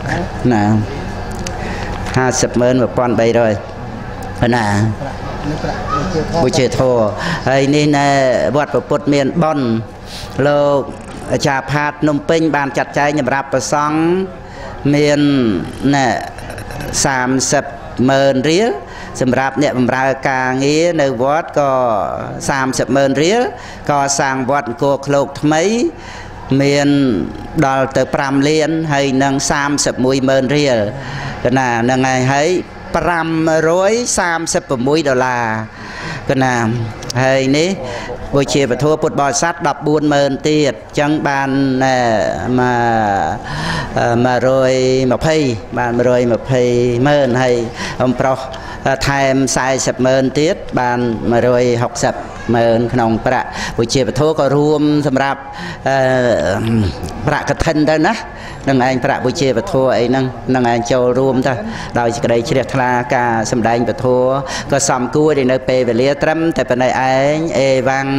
ណាห้าสิบหมื่นmột con bay rồiណាបុជាធរហើយនេះណែវត្តពុទ្ធមានបនលោកអាចារ្យផាតភ្នំពេញបានចាត់ចែងសម្រាប់ប្រសង់មានណែសាមសិបម៉ឺនរៀលសម្រាប់អ្នកបម្រើការងារនៅវត្តក៏សាមសិបម៉ឺនរៀលក៏សាងវត្តអង្គរឃ្លោកថ្មីមានដល់ទៅប្រាំលានហើយនឹងសាមសិបមួយម៉ឺនរៀលកណានឹងហើយហើយប្រាំរយសាមសិបប្រាំមួយដុល្លារកណាហើយនេះបុជាពធពុទ្ធបរិស័ទដប់បួនម៉ឺនទៀតអញ្ចឹងបានមកមួយរយម្ភៃបានមួយរយម្ភៃម៉ឺនហើយអំប្រុសថែមสี่สิบម៉ឺនទៀតបានមួយរយหกสิบម៉ឺនក្នុងប្រាក់បុជាពធក៏រួមសម្រាប់ប្រាក់កឋិនទៅណានឹងឯងប្រាក់បុជាពធអីហ្នឹងនឹងឯងចូលរួមទៅដោយសេចក្តីជ្រះថ្លាការសម្ដែងពធក៏សំគួរដែលនៅពេលវេលាត្រឹមតែប៉ុណ្ណេះឯងអេវ៉ាំង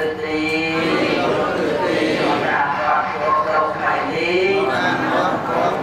Hãy subscribe cho kênh Ghiền Mì Gõ để không bỏ lỡ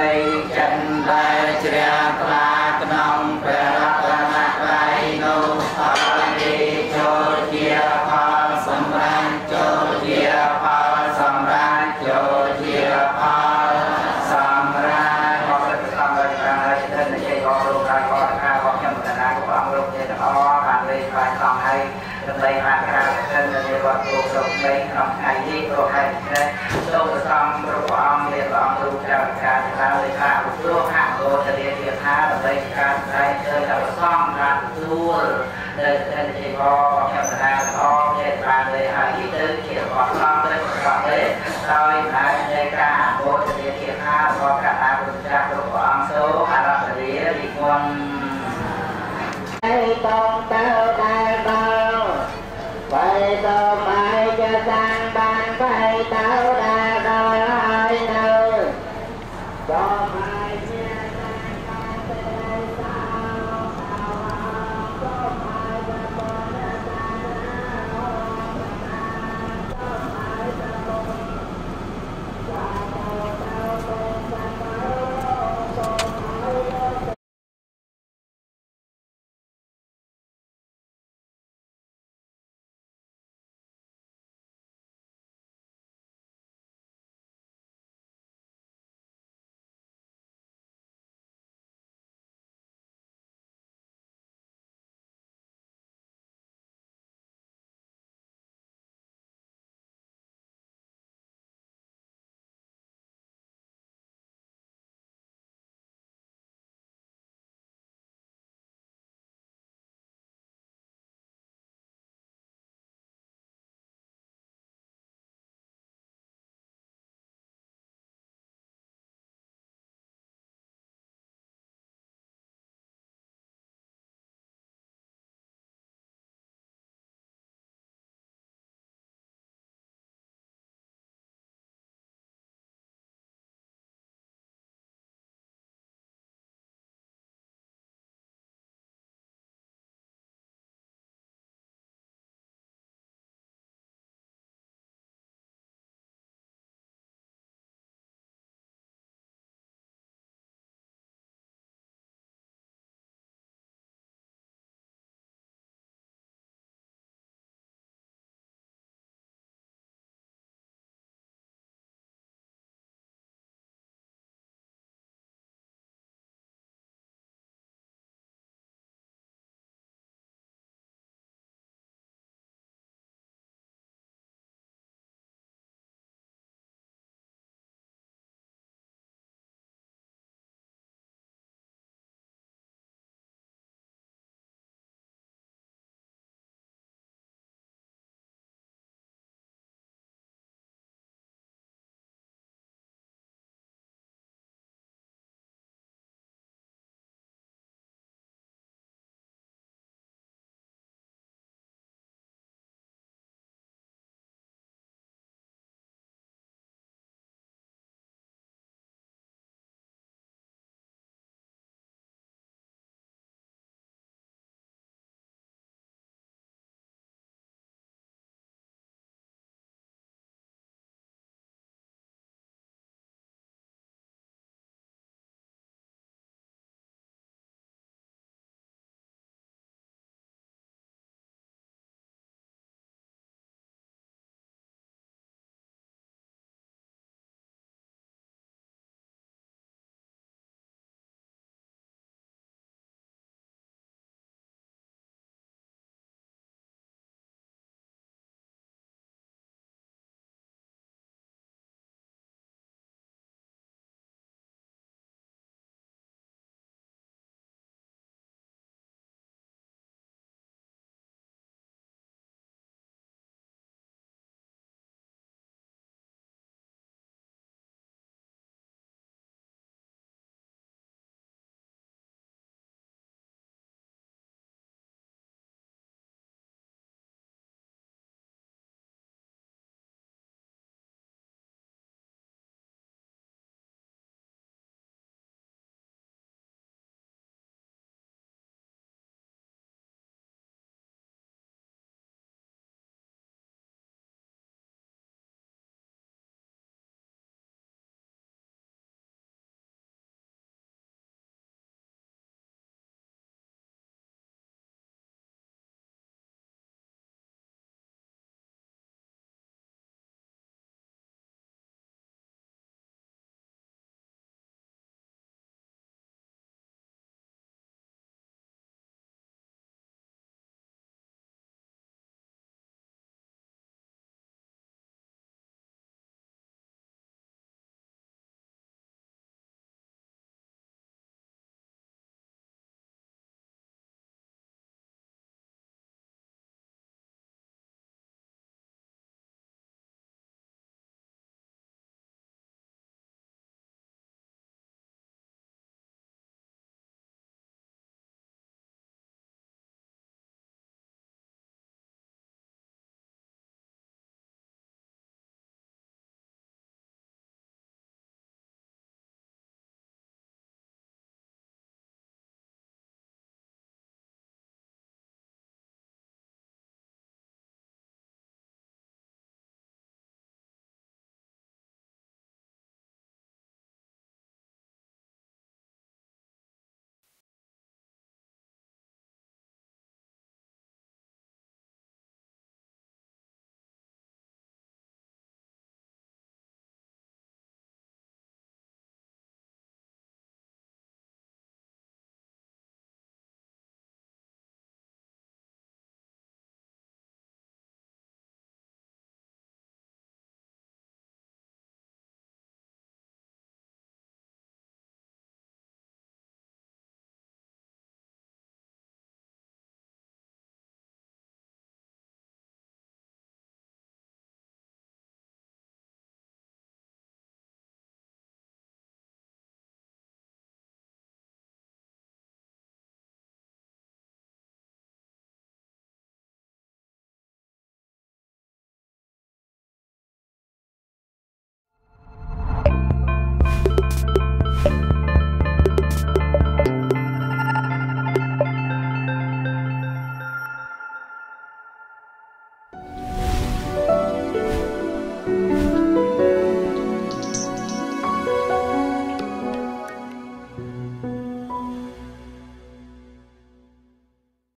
នៃចិនដែលជ្រះក្លាក្នុងព្រះរតនត្រ័យនោះអរទីចូលជាផលសម្រាប់ចូលជាផលសម្រាប់ចូលជាផលសម្រាប់បរិបទសម្រាប់ការចិត្តនិយាយរបស់លោកការកត់ការរបស់ខ្ញុំកណ្ដាលរបស់អង្គលោកជាទាំងអស់បានលេខផ្សាយxongហើយដើម្បីបានការសិក្សានៃវត្តគោលលោកនៃក្នុងថ្ងៃនេះក៏ហើយដែរសូមប្រសំព្រះអង្គមានព្រះអង្គរូបចៅការតាមលេខាឧទ្រហៈគោតរាជាថាដើម្បីការស្ដែងឃើញដល់ប្រសំបានទួលនៅតែជារបស់ខ្ញុំកណ្ដាលទាំងអស់ជាបានលេខហើយទៅជារបស់សំទៅប្រកបទេដោយអាចនៃការគោតរាជាថារបស់កណ្ដាលព្រះចាស់ព្រះអង្គសូមអរគុណរីគុណให้ต้องเต้าได้เบาไปต่อไปจะสร้างบ้านไปเต้าได้เบาให้เนอต่อไปจะสร้างบ้านไปเต้า